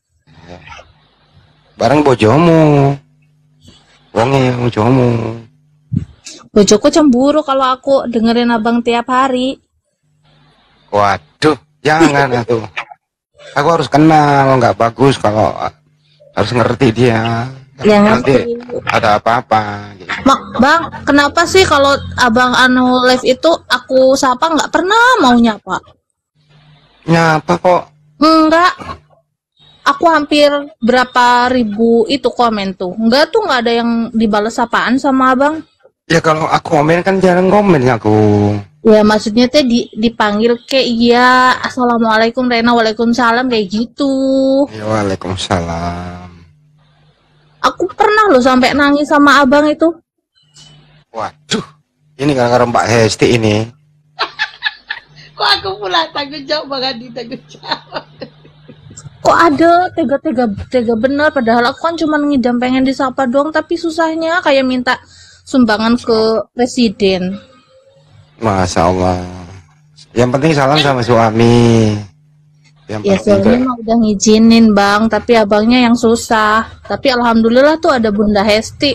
bareng bojomu. Wonge bojomu. Bojoku cemburu kalau aku dengerin Abang tiap hari. Waduh, jangan atuh. Aku harus kenal, nggak bagus kalau harus ngerti dia. Ya, Nanti ngerti. ada apa-apa. gitu. Mak, Bang, kenapa sih kalau Abang anu live itu aku sapa nggak pernah mau nyapa? Nyapa kok? Enggak. Aku hampir berapa ribu itu komen tuh. Enggak tuh nggak ada yang dibalas apaan sama Abang. Ya kalau aku komen kan jarang komen aku. Ya maksudnya teh di, dipanggil kayak iya, Assalamualaikum Rena, Waalaikumsalam kayak gitu. Ya, Waalaikumsalam. Aku pernah loh sampai nangis sama Abang itu. Waduh, ini gara-gara Mbak Hesti ini. Kok aku pula tanggung jawab Bang Andi tanggung jawab. Kok ada tega-tega tega bener, padahal aku kan cuma ngidam pengen disapa doang, tapi susahnya kayak minta sumbangan ke presiden. Masya Allah. Yang penting salam sama suami. Yang Ya penting suaminya tuh- mah udah ngizinin bang, tapi abangnya yang susah. Tapi alhamdulillah tuh ada Bunda Hesti.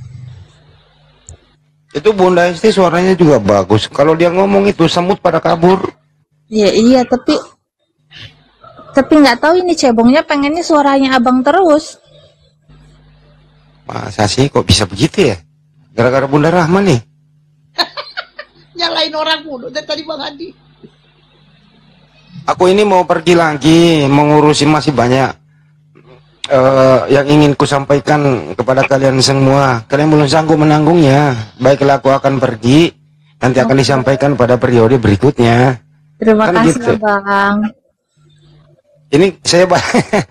itu Bunda Esti suaranya juga bagus. Kalau dia ngomong itu semut pada kabur. Ya iya, tapi tapi nggak tahu ini cebongnya pengennya suaranya abang terus. Masa sih kok bisa begitu ya? Gara-gara Bunda Rahma nih. Nyalain orang mulu dari tadi Bang Andi. Aku ini mau pergi lagi, mengurusi masih banyak eh, yang ingin ku sampaikan kepada kalian semua. Kalian belum sanggup menanggungnya. Baiklah, aku akan pergi. Nanti akan disampaikan pada periode berikutnya. Terima Kan kasih gitu. abang. Ini saya ba-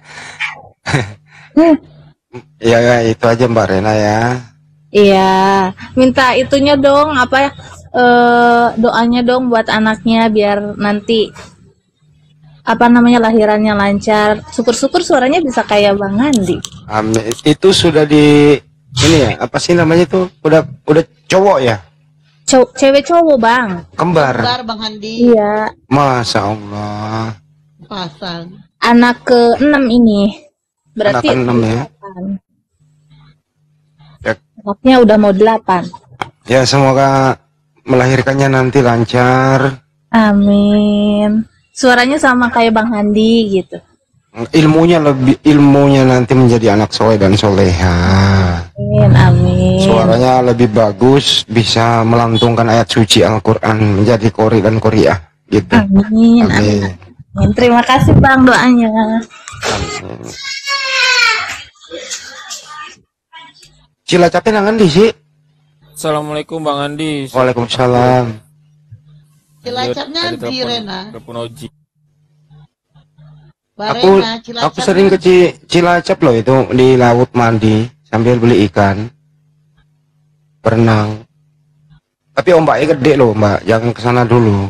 ya, ya itu aja Mbak Rena ya. Iya, minta itunya dong, apa ya? eh, doanya dong buat anaknya biar nanti apa namanya lahirannya lancar. Syukur-syukur suaranya bisa kayak Bang Andi. Amin. Itu sudah di ini ya, apa sih namanya itu? Udah udah cowok ya? Cow- cewek cowok bang. Kembar. Kembar Bang Andi. Iya, Masya Allah. Pasang. anak ke enam ini. Berarti Anak keenam ya. delapan. Ya. Anaknya udah mau delapan. Ya semoga melahirkannya nanti lancar. Amin. Suaranya sama kayak Bang Handi gitu. Ilmunya lebih ilmunya nanti menjadi anak soleh dan soleha. Amin, amin. Suaranya lebih bagus, bisa melantungkan ayat suci Al-Quran menjadi kori dan koriah gitu. Amin, amin. Amin. amin. Terima kasih Bang doanya. Amin. Cilacapnya nangan di sih. Assalamualaikum Bang Andi. Waalaikumsalam. Cilacapnya Ada di telepon- Rena. telepon Oji. Aku Barena, Cilacap. aku sering ke Ci- Cilacap loh itu di laut mandi sambil beli ikan, berenang. Tapi ombaknya gede loh Mbak, jangan ke sana dulu.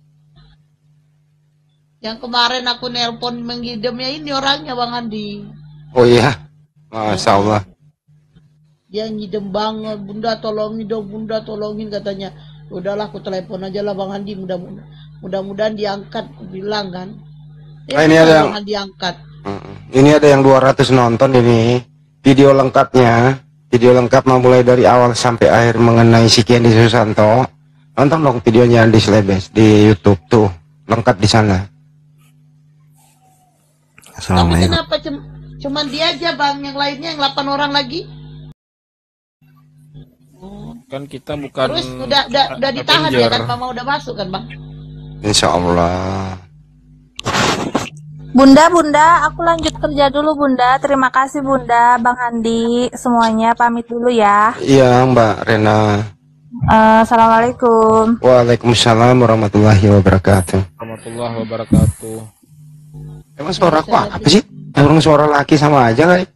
Yang kemarin aku nelpon menggidamnya ini orangnya Bang Andi. Oh iya, Masya Allah. Dia ngidem banget, Bunda tolongin dong, Bunda tolongin katanya. Udahlah aku telepon aja lah Bang Andi, mudah-mudahan mudah-mudahan diangkat, aku bilang kan. Nah, ini ada yang- Bang Andi angkat. Ini ada yang dua ratus nonton ini video lengkapnya. Video lengkap mah mulai dari awal sampai akhir mengenai si Kendi Susanto. Nonton dong videonya di Slebes di YouTube tuh, lengkap di sana. Tapi Assalamualaikum. kenapa cum- cuman dia aja Bang, yang lainnya yang delapan orang lagi? Kan kita bukan Terus udah udah, udah ditahan ya Avenger. kan, Mama udah masuk kan Bang? Insya Allah. Bunda, Bunda, aku lanjut kerja dulu Bunda. Terima kasih Bunda, Bang Handi, semuanya pamit dulu ya. Iya Mbak Rena. Eh, Assalamualaikum. Waalaikumsalam warahmatullahi wabarakatuh. Warahmatullahi wabarakatuh. Emang suara aku apa sih? Orang suara laki sama aja kali.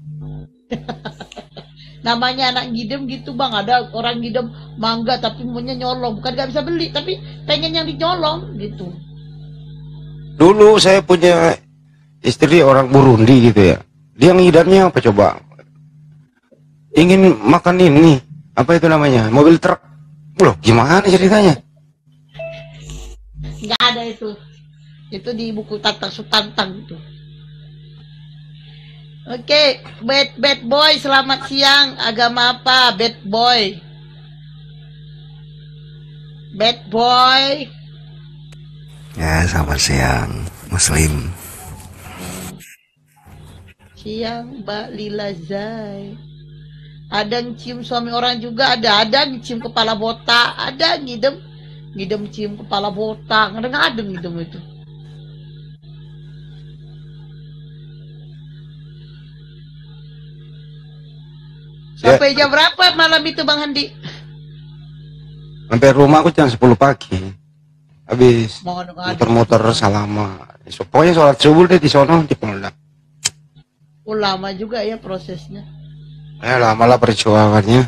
Namanya anak ngidem gitu Bang, ada orang ngidem mangga tapi maunya nyolong, bukan gak bisa beli tapi pengen yang dinyolong gitu. Dulu saya punya istri orang Burundi gitu ya. Dia ngidamnya apa coba? Ingin makan ini, apa itu namanya? Mobil truk. Loh, gimana ceritanya? Nggak ada itu. Itu di buku Tantang Sutantang itu. Oke, bad bad boy, selamat siang. Agama apa? Bad boy. Bad boy. Ya, selamat siang, Muslim. Siang, Mbak Lila Zai. Ada yang cium suami orang juga ada, ada yang cium kepala botak, ada yang ngidem, ngidem cium kepala botak, kadang-kadang ngidem itu. Sampai jam berapa malam itu Bang Handi? Sampai rumah aku jam sepuluh pagi. Habis Mau ngadu-ngadu. muter-muter selama. So, pokoknya sholat subuh deh di sono di Pondok. Oh, lama juga ya prosesnya. Eh lama lah perjuangannya.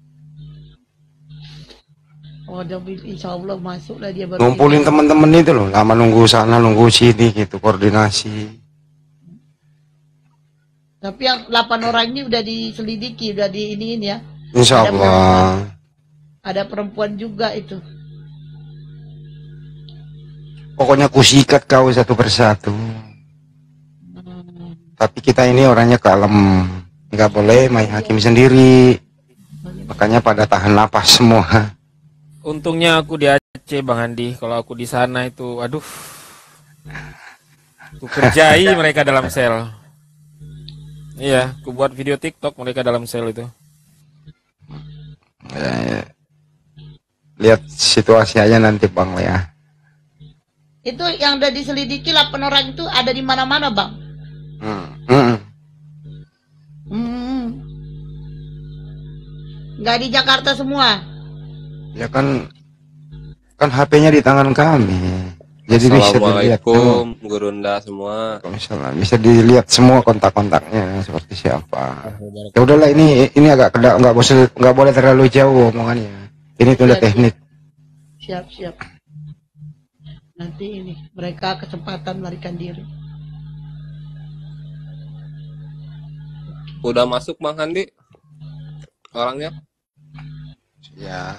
Oh, udah insya Allah masuk lah dia baru. Ngumpulin teman-teman itu loh, lama nunggu sana nunggu sini gitu, koordinasi. Tapi yang delapan orang ini udah diselidiki, udah di iniin ya. Insya Ada Allah. perempuan, ada perempuan juga itu. Pokoknya kusikat kau satu persatu. Tapi kita ini orangnya kalem, nggak boleh main hakim sendiri. Makanya pada tahan napas semua. Untungnya aku di Aceh Bang Andi. Kalau aku di sana itu, aduh, aku kerjai mereka dalam sel. Iya, aku buat video TikTok mereka dalam sel itu. Ya, ya. Lihat situasi aja nanti Bang ya. Itu yang udah diselidiki delapan orang itu ada di mana-mana, Bang? Hmm. Hmm. Hmm. Nggak di Jakarta semua. Ya kan, kan H P-nya di tangan kami. Jadi bisa dilihat Assalamualaikum, Gurunda semua. Misalnya bisa dilihat semua kontak-kontaknya seperti siapa. Ya udahlah, ini ini agak keda, nggak boleh nggak boleh terlalu jauh omongannya. Ini tuh udah teknik. Siap, siap. Nanti ini mereka kesempatan melarikan diri. Udah masuk Bang Handi orangnya? Ya.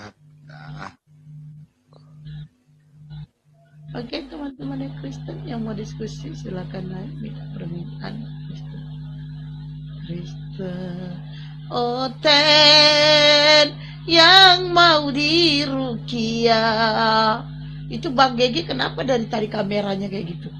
Oke, teman-teman yang Kristen yang mau diskusi silakan naik, minta permintaan Kristen. Kristen, oh ten yang mau dirukia. Itu Bang Gegi kenapa dari tadi kameranya kayak gitu?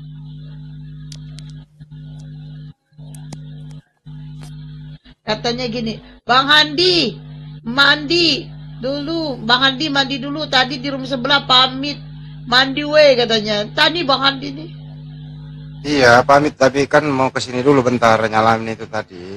Katanya gini, Bang Handi mandi dulu, Bang Handi mandi dulu, tadi di rumah sebelah pamit. Mandi we katanya. Tadi Bang Handi nih. Iya, pamit tapi kan mau kesini dulu bentar nyalain itu tadi.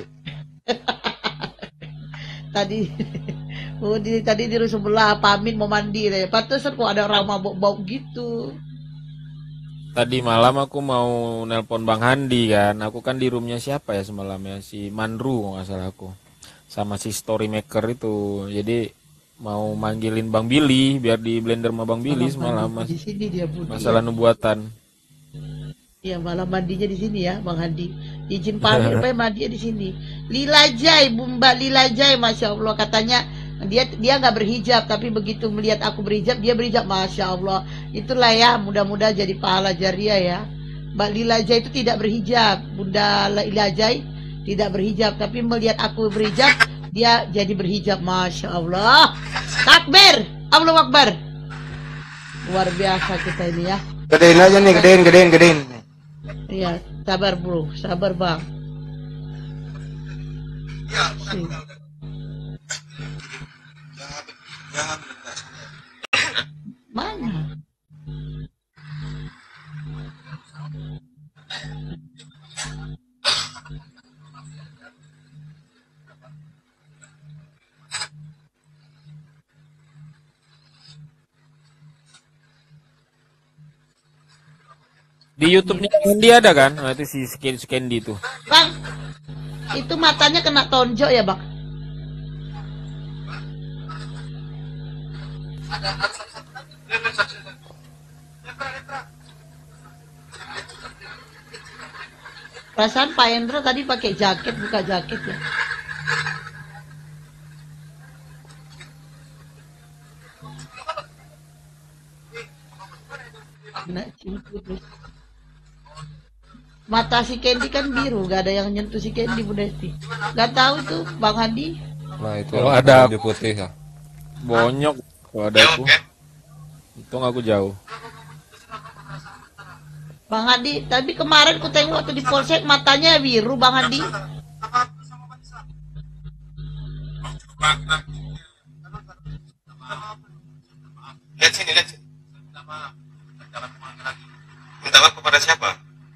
Tadi oh, di, tadi di rumah sebelah pamit mau mandi deh. Pantesan kok ada orang mabuk-bau gitu. Tadi malam aku mau nelpon Bang Handi kan. Aku kan di roomnya siapa ya semalam ya, si Mandru nggak salah aku. Sama si Story Maker itu. Jadi mau manggilin Bang Billy biar di blender sama Bang Billy semalam mas. Di sini dia Budi. Masalah nubuatan. Iya, malam mandinya di sini ya Bang Handi. Izin pamit supaya mandi di sini. Lila Jai, Mbak Lila Jai, masya Allah, katanya dia dia nggak berhijab tapi begitu melihat aku berhijab dia berhijab, masya Allah. Itulah ya, mudah-mudahan jadi pahala jariah ya. Mbak Lila Jai itu tidak berhijab, Bunda Lila Jai tidak berhijab tapi melihat aku berhijab dia jadi berhijab, masya Allah. Takbir, Allahu Akbar. Luar biasa kita ini ya. Gedein aja nih, gedein, gedein, gedein. Iya, sabar bro, sabar Bang. Si. Mana? Di YouTube-nya Candy ada kan? Nah, itu si Candy itu. Bang, itu matanya kena tonjok ya Bang? Perasaan Pak Endro tadi pakai jaket, buka jaket ya. Kena cincin. Mata si Candy kan biru, gak ada yang nyentuh si Candy Bu Desti. Gak tahu tuh Bang Handi. Nah itu kalau ada baju putih ya. Bonyok kalau ada aku. Untung aku jauh. Bang Handi, tapi kemarin ku tengok waktu di polsek matanya biru Bang Handi. Lihat sini, lihat sini. Minta maaf kepada siapa?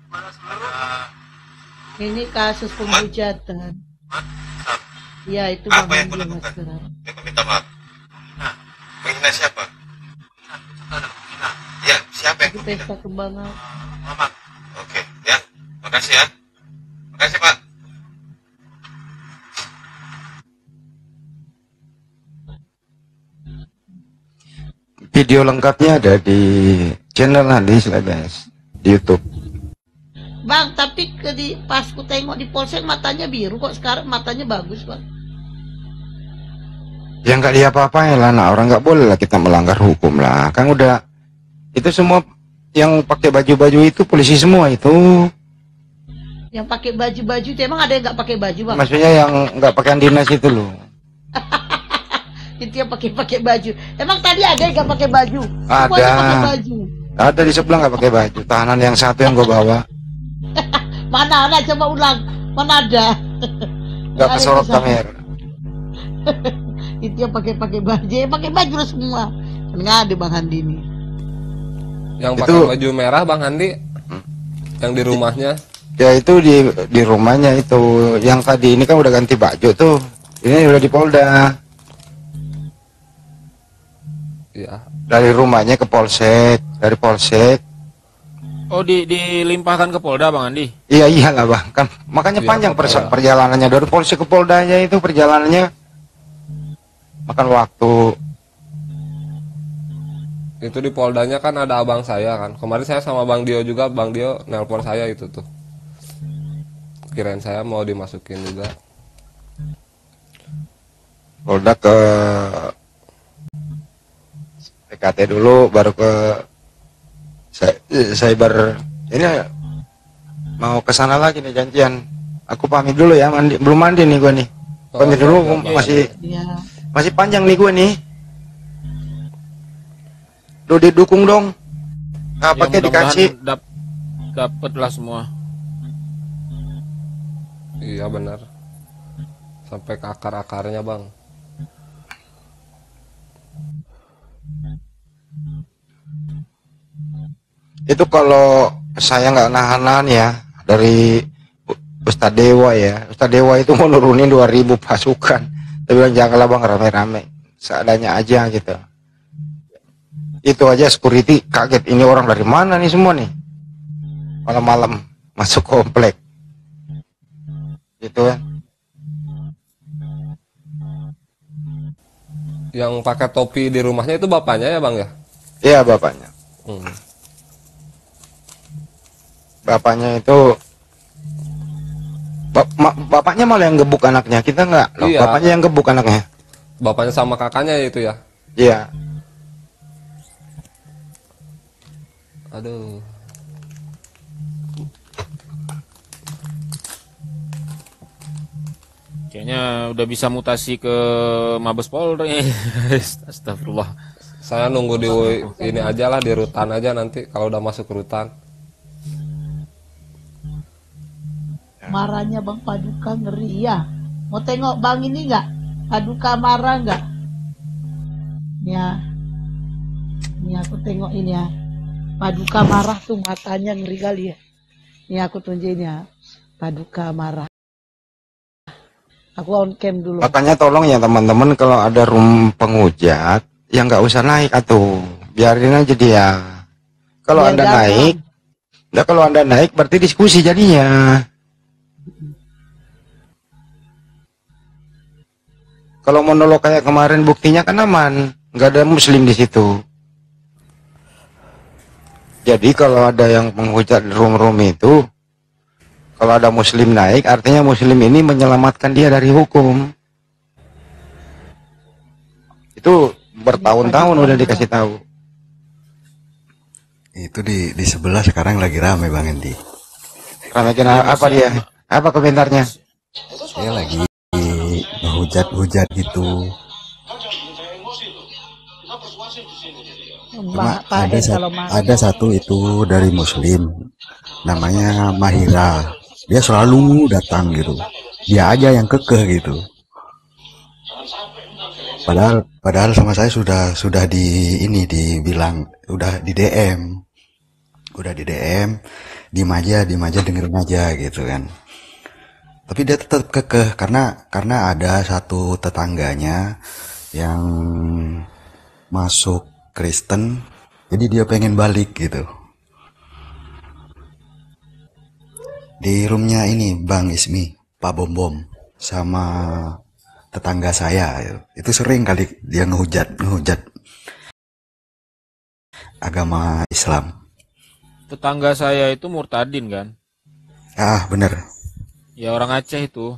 Ini kasus penghujatan. Ya itu Bang Handi Mas Gerak. Minta maaf. Menghina siapa? Ya, siapa yang Itu pesta kembangan. Oke, ya. Makasih ya. Makasih, Pak. Video lengkapnya ada di channel Handi Slebes di YouTube. Bang, tapi ke di pas ku tengok di polsek matanya biru kok, sekarang matanya bagus, Bang. Ya nggak diapa-apain lah, nah orang nggak boleh lah kita melanggar hukum lah. Kan udah itu semua yang pakai baju-baju itu polisi semua itu. Yang pakai baju-baju itu emang ada yang nggak pakai baju, Bang? Maksudnya yang nggak pakaian dinas itu loh. Itu yang pakai-pakai baju. Emang tadi ada yang nggak pakai baju? Ada. Semuanya pakai baju. Ada di sebelah nggak pakai baju. Tahanan yang satu yang gue bawa. Mana? Nah, coba ulang. Mana ada? Nggak kesorot kamera. Itu yang pakai-pakai baju, yang pakai baju lah semua. Nggak ada Bang Handi ini. Yang Itu- pakai baju merah Bang Handi, yang di rumahnya. Ya itu di di rumahnya itu. Yang tadi ini kan udah ganti baju tuh. Ini udah di Polda. Iya. Dari rumahnya ke Polsek, dari Polsek. Oh, di dilimpahkan ke Polda, Bang Andi. Iya iyalah Bang. Kan makanya Iya, panjang persa- Polda. perjalanannya dari Polsek ke Poldanya itu perjalanannya makan waktu. Itu di Poldanya kan ada abang saya kan. Kemarin saya sama Bang Dio juga, Bang Dio nelpon saya itu tuh. Kirain saya mau dimasukin juga. Polda ke P K T dulu, baru ke Cy- cyber. Ini mau ke sana lagi nih janjian. Aku pamit dulu ya, mandi. Belum mandi nih gua nih. Pamit Oh, dulu, iya, iya, masih Iya. masih panjang nih gua nih. Lu didukung dong. Apa Ya, kayak dikasih? mudah-mudahan dap dapet lah semua. Iya benar. Sampai ke akar-akarnya Bang. Itu kalau saya nggak nahan-nahan ya dari Ustadz Dewa ya. Ustadz Dewa itu mau nurunin dua ribu pasukan. Dia bilang janganlah Bang rame-rame. Seadanya aja gitu. Itu aja security kaget, ini orang dari mana nih semua nih, malam-malam masuk komplek gitu kan. Yang pakai topi di rumahnya itu bapaknya ya Bang ya? Iya bapaknya. Hmm. Bapaknya itu bap- ma- bapaknya malah yang gebuk anaknya, kita nggak loh. Iya. Bapaknya yang gebuk anaknya. Bapaknya sama kakaknya itu ya? Iya. Aduh. Kayaknya udah bisa mutasi ke Mabes Polri. Astagfirullah. Saya nunggu di ini aja lah, di rutan aja nanti kalau udah masuk rutan. Marahnya Bang Paduka ngeri ya. Mau tengok Bang ini nggak? Paduka marah nggak? Ya. Ini aku tengok ini ya. Paduka marah tuh matanya ngeri kali ya. Ini aku tunjukin ya. Paduka marah. Aku on cam dulu. Makanya tolong ya teman-teman kalau ada room penghujat yang nggak usah naik atuh, biarin aja dia. Kalau Biar anda gampang. naik, nggak kalau anda naik berarti diskusi jadinya. Kalau monolog kayak kemarin buktinya kan aman, nggak ada muslim di situ. Jadi kalau ada yang menghujat room-room itu, kalau ada muslim naik, artinya muslim ini menyelamatkan dia dari hukum. Itu bertahun-tahun udah dikasih tahu. Itu di di sebelah sekarang lagi rame Bang Endi. Rame kena apa dia? Apa komentarnya? Saya lagi hujat-hujat gitu. Cuma Mbak Pak ada, Ed sa- kalau marah. ada satu itu dari muslim namanya Mahira, dia selalu datang gitu, dia aja yang kekeh gitu. Padahal padahal sama saya sudah sudah di ini dibilang udah di D M, udah di D M, diem aja diem aja dengerin aja gitu kan. Tapi dia tetap kekeh karena karena ada satu tetangganya yang masuk Kristen, jadi dia pengen balik gitu. Di roomnya ini Bang Ismi, Pak Bom Bom, sama tetangga saya itu sering kali dia ngehujat ngehujat agama Islam. Tetangga saya itu murtadin kan. Ah, bener. Ya orang Aceh itu.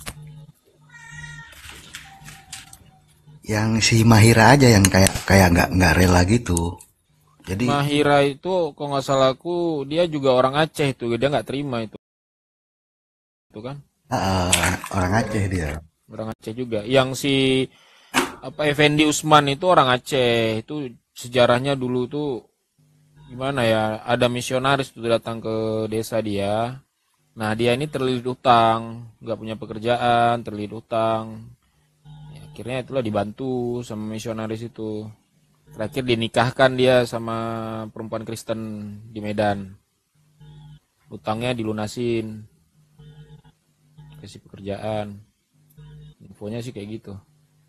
Yang si Mahira aja yang kayak kayak nggak nggak rela gitu. Jadi Mahira itu kalau nggak salah aku dia juga orang Aceh itu, dia nggak terima itu. Itu kan? ah, orang Aceh dia. Orang Aceh juga. Yang si apa Effendi Usman itu orang Aceh. Itu sejarahnya dulu tuh gimana ya? Ada misionaris tuh datang ke desa dia. Nah dia ini terlilit utang, nggak punya pekerjaan, terlilit utang. Ya, akhirnya itulah dibantu sama misionaris itu. Terakhir dinikahkan dia sama perempuan Kristen di Medan. Utangnya dilunasin, kasih pekerjaan. Infonya sih kayak gitu.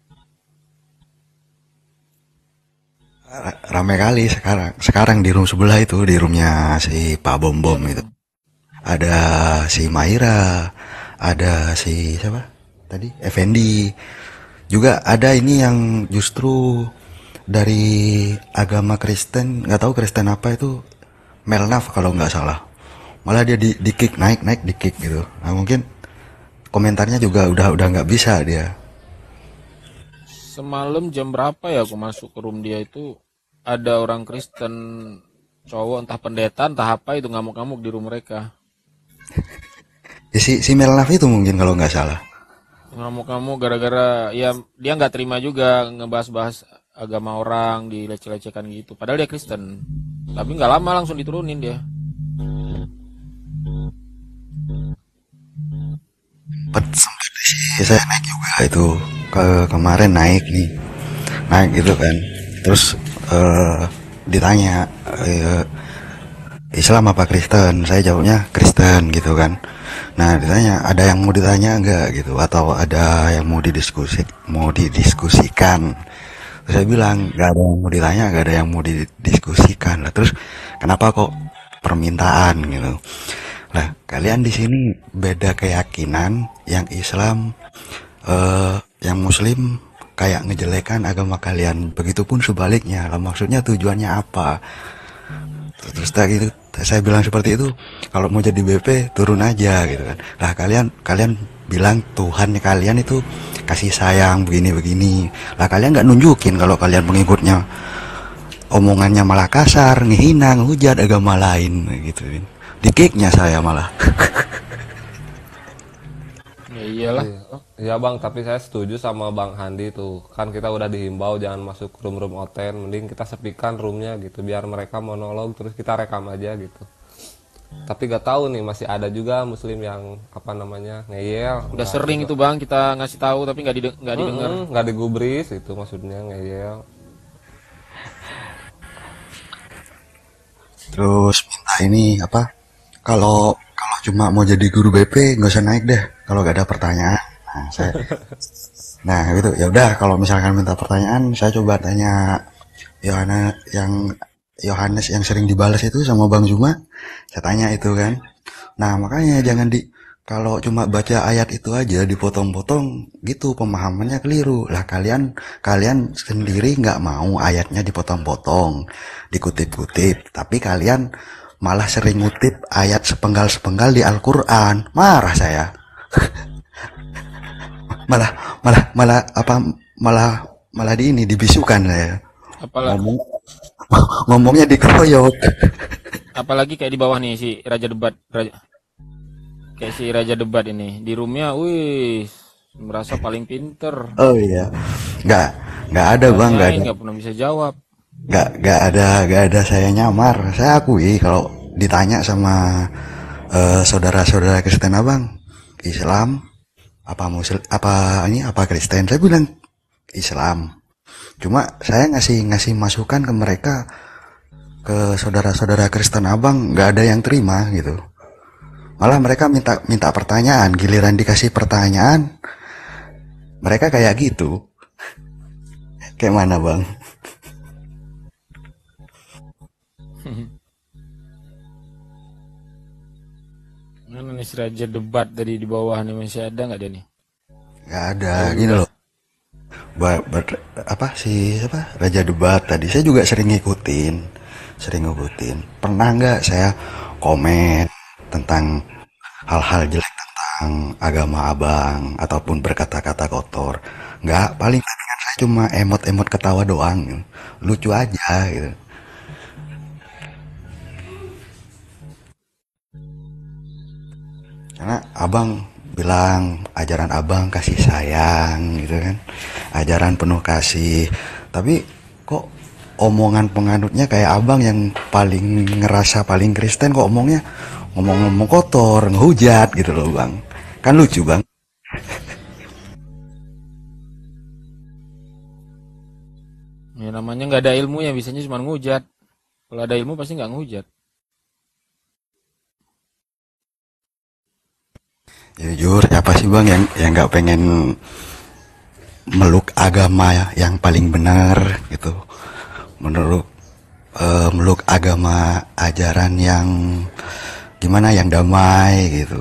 Rame kali sekarang. Sekarang di room sebelah itu, di roomnya si Pak Bom Bom itu. Ada si Mahira, ada si siapa tadi? Effendi. Juga ada ini yang justru dari agama Kristen, nggak tahu Kristen apa itu, Melnaf kalau nggak salah. Malah dia di, di kick naik naik di kick gitu. Nah mungkin komentarnya juga udah udah nggak bisa dia. Semalam jam berapa ya aku masuk ke room dia itu, ada orang Kristen cowok entah pendeta entah apa itu ngamuk-ngamuk di room mereka. Ya, si si Melnaf itu mungkin kalau nggak salah. Ngamuk-ngamuk gara-gara ya dia nggak terima juga ngebahas-bahas agama orang, dileceh-lecehkan gitu. Padahal dia Kristen. Tapi nggak lama langsung diturunin dia. Saya naik juga itu ke kemarin naik nih, naik gitu kan. Terus uh, ditanya uh, Islam apa Kristen? Saya jawabnya Kristen gitu kan. Nah ditanya ada yang mau ditanya enggak gitu, atau ada yang mau didiskusi mau didiskusikan. Terus saya bilang nggak ada yang mau ditanya, nggak ada yang mau didiskusikan lah. Terus kenapa kok permintaan gitu? Nah kalian di sini beda keyakinan, yang Islam, eh, yang Muslim kayak ngejelekan agama kalian. Begitupun sebaliknya. Lah maksudnya tujuannya apa? Terus tadi gitu saya bilang seperti itu, kalau mau jadi B P turun aja gitu kan. Lah kalian kalian bilang Tuhan kalian itu kasih sayang begini-begini. Lah kalian nggak nunjukin kalau kalian pengikutnya omongannya malah kasar, ngehina, ngehujat agama lain gitu. Di kicknya saya malah. Ya iyalah. Iya bang, tapi saya setuju sama Bang Handi tuh. Kan kita udah dihimbau jangan masuk room-room oten. Mending kita sepikan roomnya gitu, biar mereka monolog terus kita rekam aja gitu. Tapi gak tahu nih, masih ada juga Muslim yang apa namanya ngeyel. Udah sering itu bang kita ngasih tahu tapi nggak dide nggak didengar. Mm-mm, nggak digubris itu maksudnya ngeyel. Terus minta ini apa? Kalau kalau cuma mau jadi guru B P nggak usah naik deh. Kalau gak ada pertanyaan. Nah, saya, nah gitu. Ya udah kalau misalkan minta pertanyaan, saya coba tanya Yohanes yang Yohanes yang sering dibalas itu sama Bang Zuma. Saya tanya itu kan. Nah makanya jangan di kalau cuma baca ayat itu aja dipotong-potong gitu, pemahamannya keliru. Lah kalian kalian sendiri nggak mau ayatnya dipotong-potong, dikutip-kutip, tapi kalian malah sering ngutip ayat sepenggal-sepenggal di Al-Quran. Marah saya. malah malah malah apa malah malah di ini dibisukan saya. Apalagi Ngomong, ngomongnya dikeroyok. Apalagi kayak di bawah nih si Raja Debat, Raja, kayak si Raja Debat ini di roomnya, wih merasa paling pinter. Oh iya, nggak nggak ada bang, nggak ada. Nggak pernah bisa jawab. Nggak nggak ada nggak ada saya nyamar. Saya akui kalau ditanya sama uh, saudara-saudara Kristen abang, Islam apa Muslim apa ini apa Kristen, saya bilang Islam. Cuma saya ngasih ngasih masukan ke mereka, ke saudara-saudara Kristen abang nggak ada yang terima gitu. Malah mereka minta minta pertanyaan, giliran dikasih pertanyaan mereka kayak gitu. Kayak mana bang? Mana nih si Raja Debat dari di bawah nih, masih ada nggak dia nih? Nggak ada, gini loh. Ba ber apa sih apa Raja Debat tadi saya juga sering ngikutin, sering ngikutin. Pernah nggak saya komen tentang hal-hal jelek tentang agama abang ataupun berkata-kata kotor. Nggak, paling palingan saya cuma emot-emot ketawa doang, gitu. Lucu aja gitu. Karena abang bilang ajaran abang kasih sayang gitu kan, ajaran penuh kasih, tapi kok omongan penganutnya kayak abang yang paling ngerasa paling Kristen kok omongnya ngomong-ngomong kotor, ngehujat gitu loh bang. Kan lucu bang. Ya namanya nggak ada ilmu ya, biasanya cuma ngehujat. Kalau ada ilmu pasti nggak ngehujat. Jujur siapa sih bang yang yang nggak pengen meluk agama ya, yang paling benar gitu, menurut uh, meluk agama ajaran yang gimana, yang damai gitu.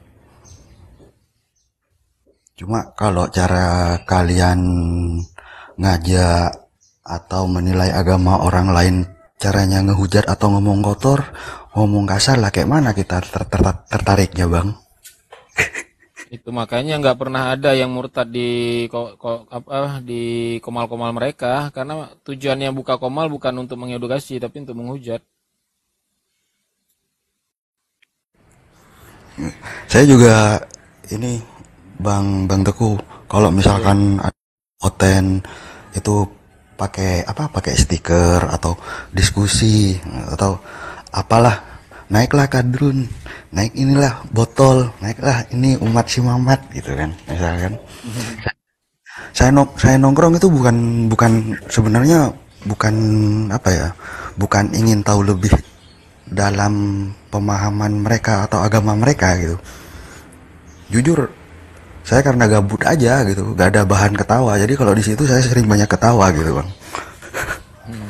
Cuma kalau cara kalian ngajak atau menilai agama orang lain caranya ngehujat atau ngomong kotor, ngomong kasar lah, kayak mana kita ter ter tertariknya bang? Itu makanya nggak pernah ada yang murtad di ko, ko, apa di komal-komal mereka, karena tujuannya buka komal bukan untuk mengedukasi tapi untuk menghujat. Saya juga ini bang bang Teguh, kalau misalkan oten itu pakai apa, pakai stiker atau diskusi atau apalah, naiklah kadrun, naik inilah botol, naiklah ini umat si Mamat gitu kan, misalkan. saya nong saya nongkrong itu bukan bukan sebenarnya bukan apa ya, bukan ingin tahu lebih dalam pemahaman mereka atau agama mereka gitu. Jujur saya karena gabut aja gitu, gak ada bahan ketawa, jadi kalau di situ saya sering banyak ketawa gitu bang. Hmm.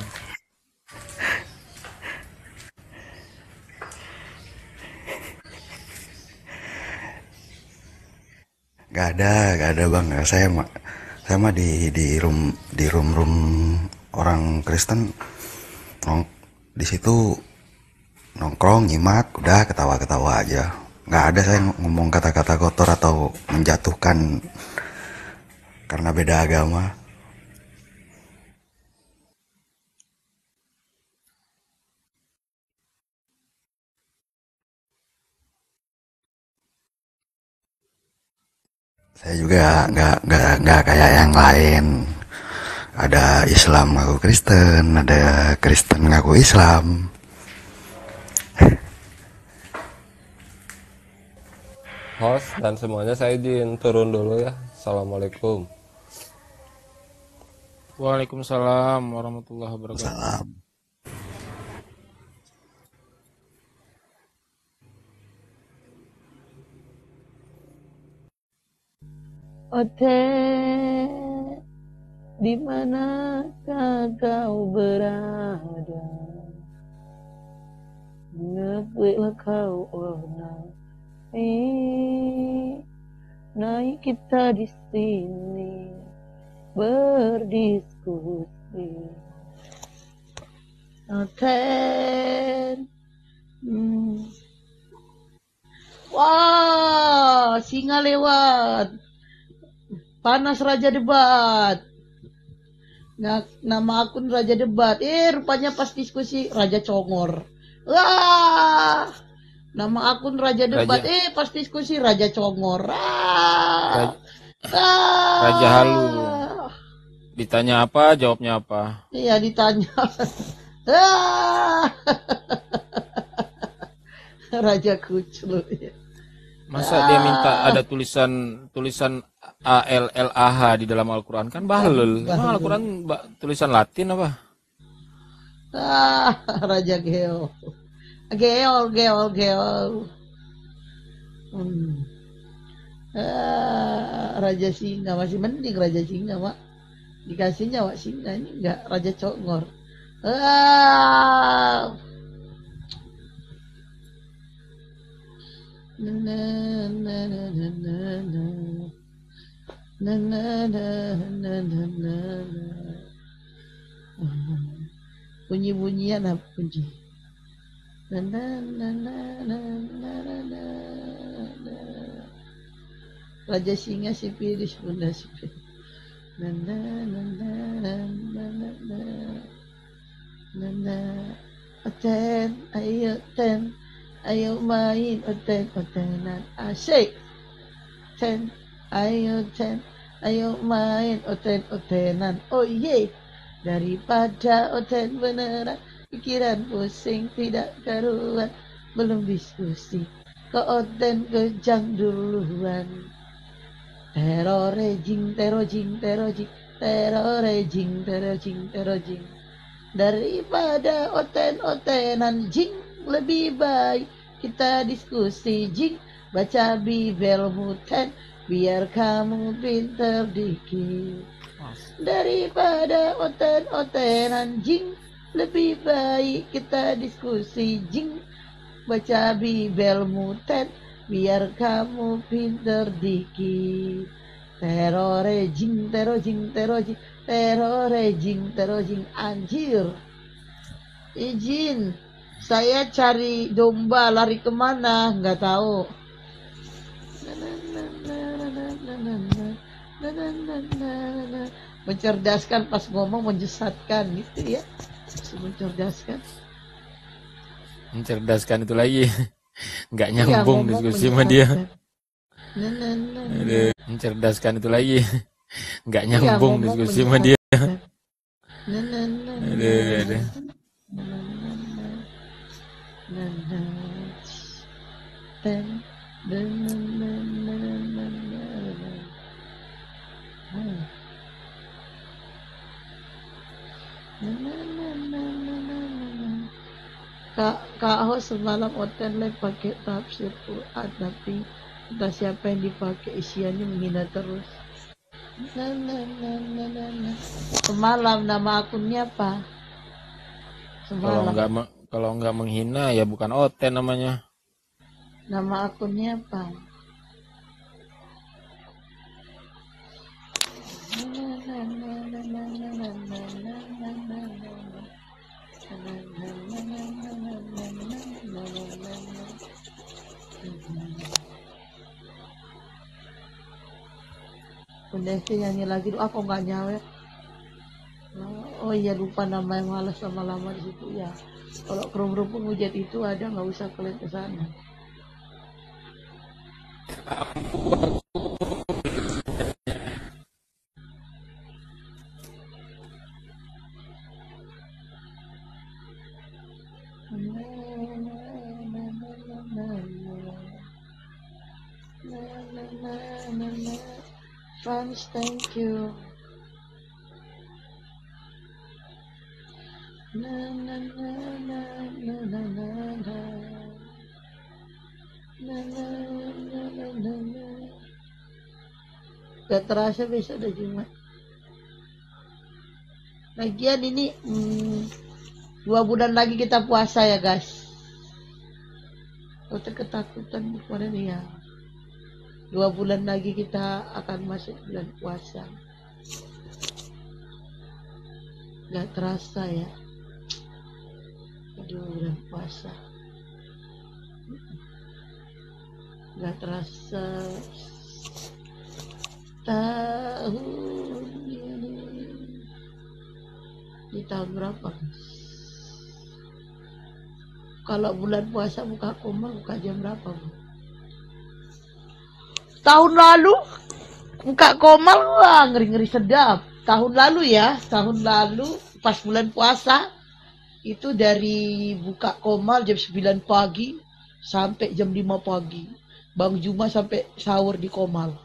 Gak ada, gak ada bang. Saya mah, saya mah di di room di room room orang Kristen, nong di situ nongkrong, nyimak, udah ketawa-ketawa aja. Gak ada saya ngomong kata-kata kotor atau menjatuhkan karena beda agama. Saya juga nggak nggak nggak kayak yang lain. Ada Islam ngaku Kristen, ada Kristen ngaku Islam. Host dan semuanya saya izin turun dulu ya. Assalamualaikum. Waalaikumsalam warahmatullahi wabarakatuh. Salam. Ote, di manakah kau berada? Negerilah kau warna, eh, naik kita di sini berdiskusi. Ote, hmm. Wah, singa lewat. Panas Raja Debat. Nah, nama akun Raja Debat. Eh, rupanya pas diskusi Raja Congor. Wah. Nama akun Raja Debat. Raja. Eh, pas diskusi Raja Congor. Ah. Raja, ah. Raja Halu. Ditanya apa, jawabnya apa? Iya, ditanya. Ah. Raja Kuclu. Masa ah. dia minta ada tulisan tulisan A L L A H di dalam Al-Quran, kan bahlul. Emang Al-Quran tulisan Latin apa? Ah, Raja Geo. Geo, Geo, Geo. Hmm. Ah, Raja Singa, masih mending Raja Singa, Mak. Dikasihnya Wak Singa, ini enggak Raja Congor. Ah. Na na na na na na. Na na na na na na. Bunyi-bunyian apa bunyi? Na na na na na na na. Raja Singa si Piris, Bunda si Piris. Na na na na na na na na na na. Oten, ayo ten, ayo main oten otenan asyik. Ten, ayo ten, ayo main oten otenan. Oh ye, daripada oten beneran, pikiran pusing tidak karuan, belum diskusi. Ke oten kejang duluan. Terore jing, tero jing, tero jing, terore jing, tero jing, tero jing. Daripada oten-otenan jing, lebih baik kita diskusi jing. Baca Bibelmu ten, biar kamu pinter dikit. Daripada oten-otenan jing, lebih baik kita diskusi jing. Baca Bibelmu ten, biar kamu pinter dikit. Terore jing, tero jing, tero jing, terore jing, tero jing, anjir. Izin, saya cari domba, lari kemana? Nggak tahu. Mencerdaskan pas ngomong, menyesatkan gitu ya. Mencerdaskan. Mencerdaskan itu lagi. Nggak nyambung ya, diskusi sama dia. Nah, nah, nah, nah. Mencerdaskan itu lagi. Nggak nyambung ya, diskusi sama dia. Nah, nah, nah, aduh, aduh. Nah, nah, nah. Nah, nah. Ten, dan, nah, nah, nah, nah, nah. Hmm. Nah, nah, nah, nah, nah, nah. Kak, Kak Ho semalam oten live pakai tafsir Quran, tapi entah siapa yang dipakai isiannya menghina terus. Nah, nah, nah, nah, nah, nah. Semalam nama akunnya apa? Kalau Semalam. nggak kalau nggak menghina ya bukan oten namanya. Nama akunnya apa? Bunda Esti nyanyi lagi, aku nggak nyawet. Oh iya, lupa nama yang malas lama-lama di situ ya. Kalau kerumuh-kerumuh hujat itu ada, nggak usah kalian ke sana. Fans, thank you. Na na na na na na na na na na na na na na. Gak terasa besok ada Jumat. Lagian ini hmm, dua bulan lagi kita puasa ya guys. Kau ketakutan kemarin ya. Dua bulan lagi kita akan masuk bulan puasa. Gak terasa ya. Dua bulan puasa. Gak terasa tahun ini. Di tahun berapa? Kalau bulan puasa buka koma buka jam berapa, Bu? Tahun lalu buka komal, wah ngeri-ngeri sedap. Tahun lalu ya, tahun lalu pas bulan puasa itu dari buka komal jam sembilan pagi sampai jam lima pagi. Bang Juma sampai sahur di komal.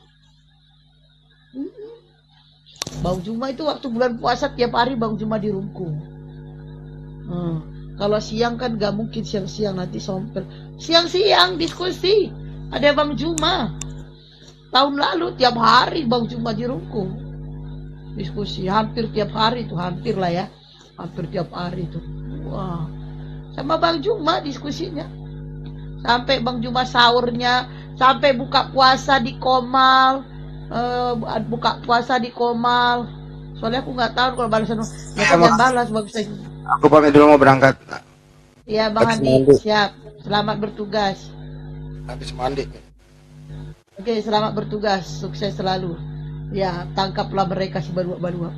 Bang Juma itu waktu bulan puasa tiap hari Bang Juma di Rungkung. Hmm. Kalau siang kan gak mungkin siang-siang, nanti sompel. Siang-siang diskusi. Ada Bang Juma. Tahun lalu tiap hari Bang Juma di Rungkung. Diskusi hampir tiap hari tuh, hampir lah ya. Hampir tiap hari tuh. Wah. Sama Bang Juma diskusinya. Sampai Bang Juma sahurnya, sampai buka puasa di Komal. Uh, buka puasa di Komal. Soalnya aku nggak tahu kalau balasan mereka yang balas bagus. Aku pamit dulu mau berangkat. Iya Bang Andi, siap. Selamat bertugas. Habis mandi. Oke, selamat bertugas, sukses selalu. Ya, tangkaplah mereka si baluak-baluak.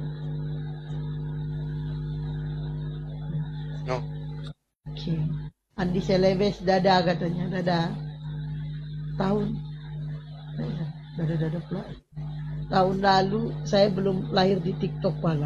No. Oke. Andi Celebes dada katanya, dada. Tahun dada dada pula. Tahun lalu saya belum lahir di TikTok pala.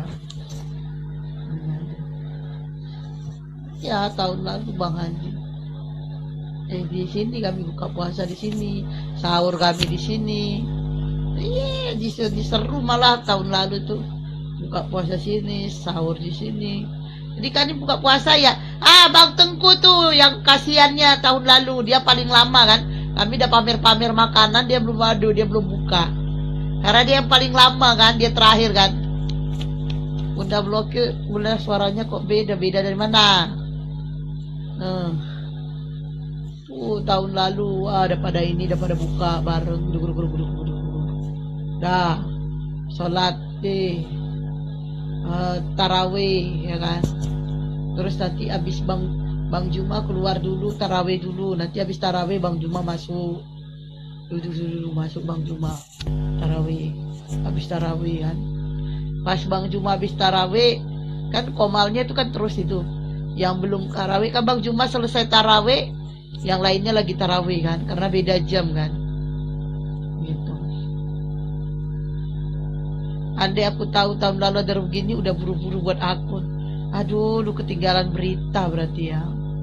Ya, tahun lalu Bang Andi. Eh, di sini kami buka puasa di sini, sahur kami di sini. Iya, yeah, diseru malah tahun lalu tuh buka puasa sini, sahur di sini. Jadi kami buka puasa ya. Ah, Bang Tengku tuh yang kasihannya tahun lalu dia paling lama kan. Kami udah pamer-pamer makanan, dia belum ada, dia belum buka. Karena dia yang paling lama kan, dia terakhir kan. Bunda Blokir, Bunda suaranya kok beda, beda dari mana? Nah. Uh, tahun lalu ah, ada pada ini, ada pada buka bareng, guduk, guduk, guduk, guduk, guduk. Dah, sholat deh, uh, taraweh ya kan. Terus nanti habis bang bang Juma keluar dulu, taraweh dulu. Nanti habis taraweh bang Juma masuk, duduk dulu masuk bang Juma, taraweh. Habis taraweh kan, pas bang Juma habis taraweh kan komalnya itu kan terus itu. Yang belum taraweh kan bang Juma selesai taraweh. Yang lainnya lagi tarawih kan, karena beda jam kan. Gitu. Andai aku tahu tahun lalu ada begini, udah buru-buru buat akun. Aduh, lu ketinggalan berita berarti ya.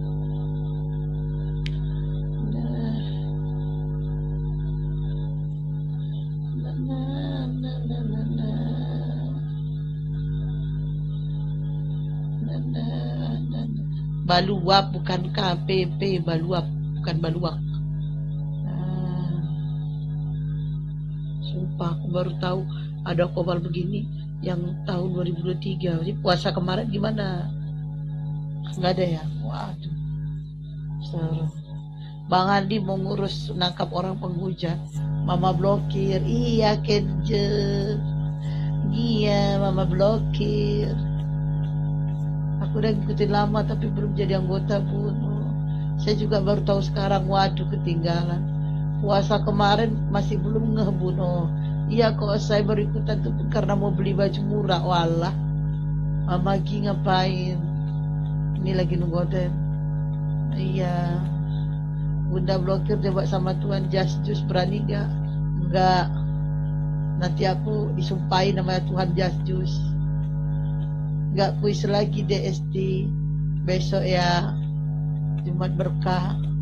Baluap bukan K P P, baluap bukan baluak. Nah, sumpah aku baru tahu ada komal begini yang tahun dua ribu dua puluh tiga. Jadi puasa kemarin gimana? Nggak ada ya? Waduh, serem. Bang Andi mau ngurus nangkap orang penghujat. Mama blokir. Iya Kenje. Iya mama blokir. Aku udah ngikutin lama tapi belum jadi anggota Bun. Saya juga baru tahu sekarang, waduh ketinggalan. Puasa kemarin masih belum ngeh Bun. Oh, iya kok saya baru ikutan tuh karena mau beli baju murah. Walah, Mama Gi ngapain? Ini lagi nunggu hotel. Iya. Bunda blokir coba sama Tuhan Just Jus, berani gak? Enggak. Nanti aku disumpahin namanya Tuhan Just Jus. Enggak kuis lagi D S D besok ya, Jumat berkah.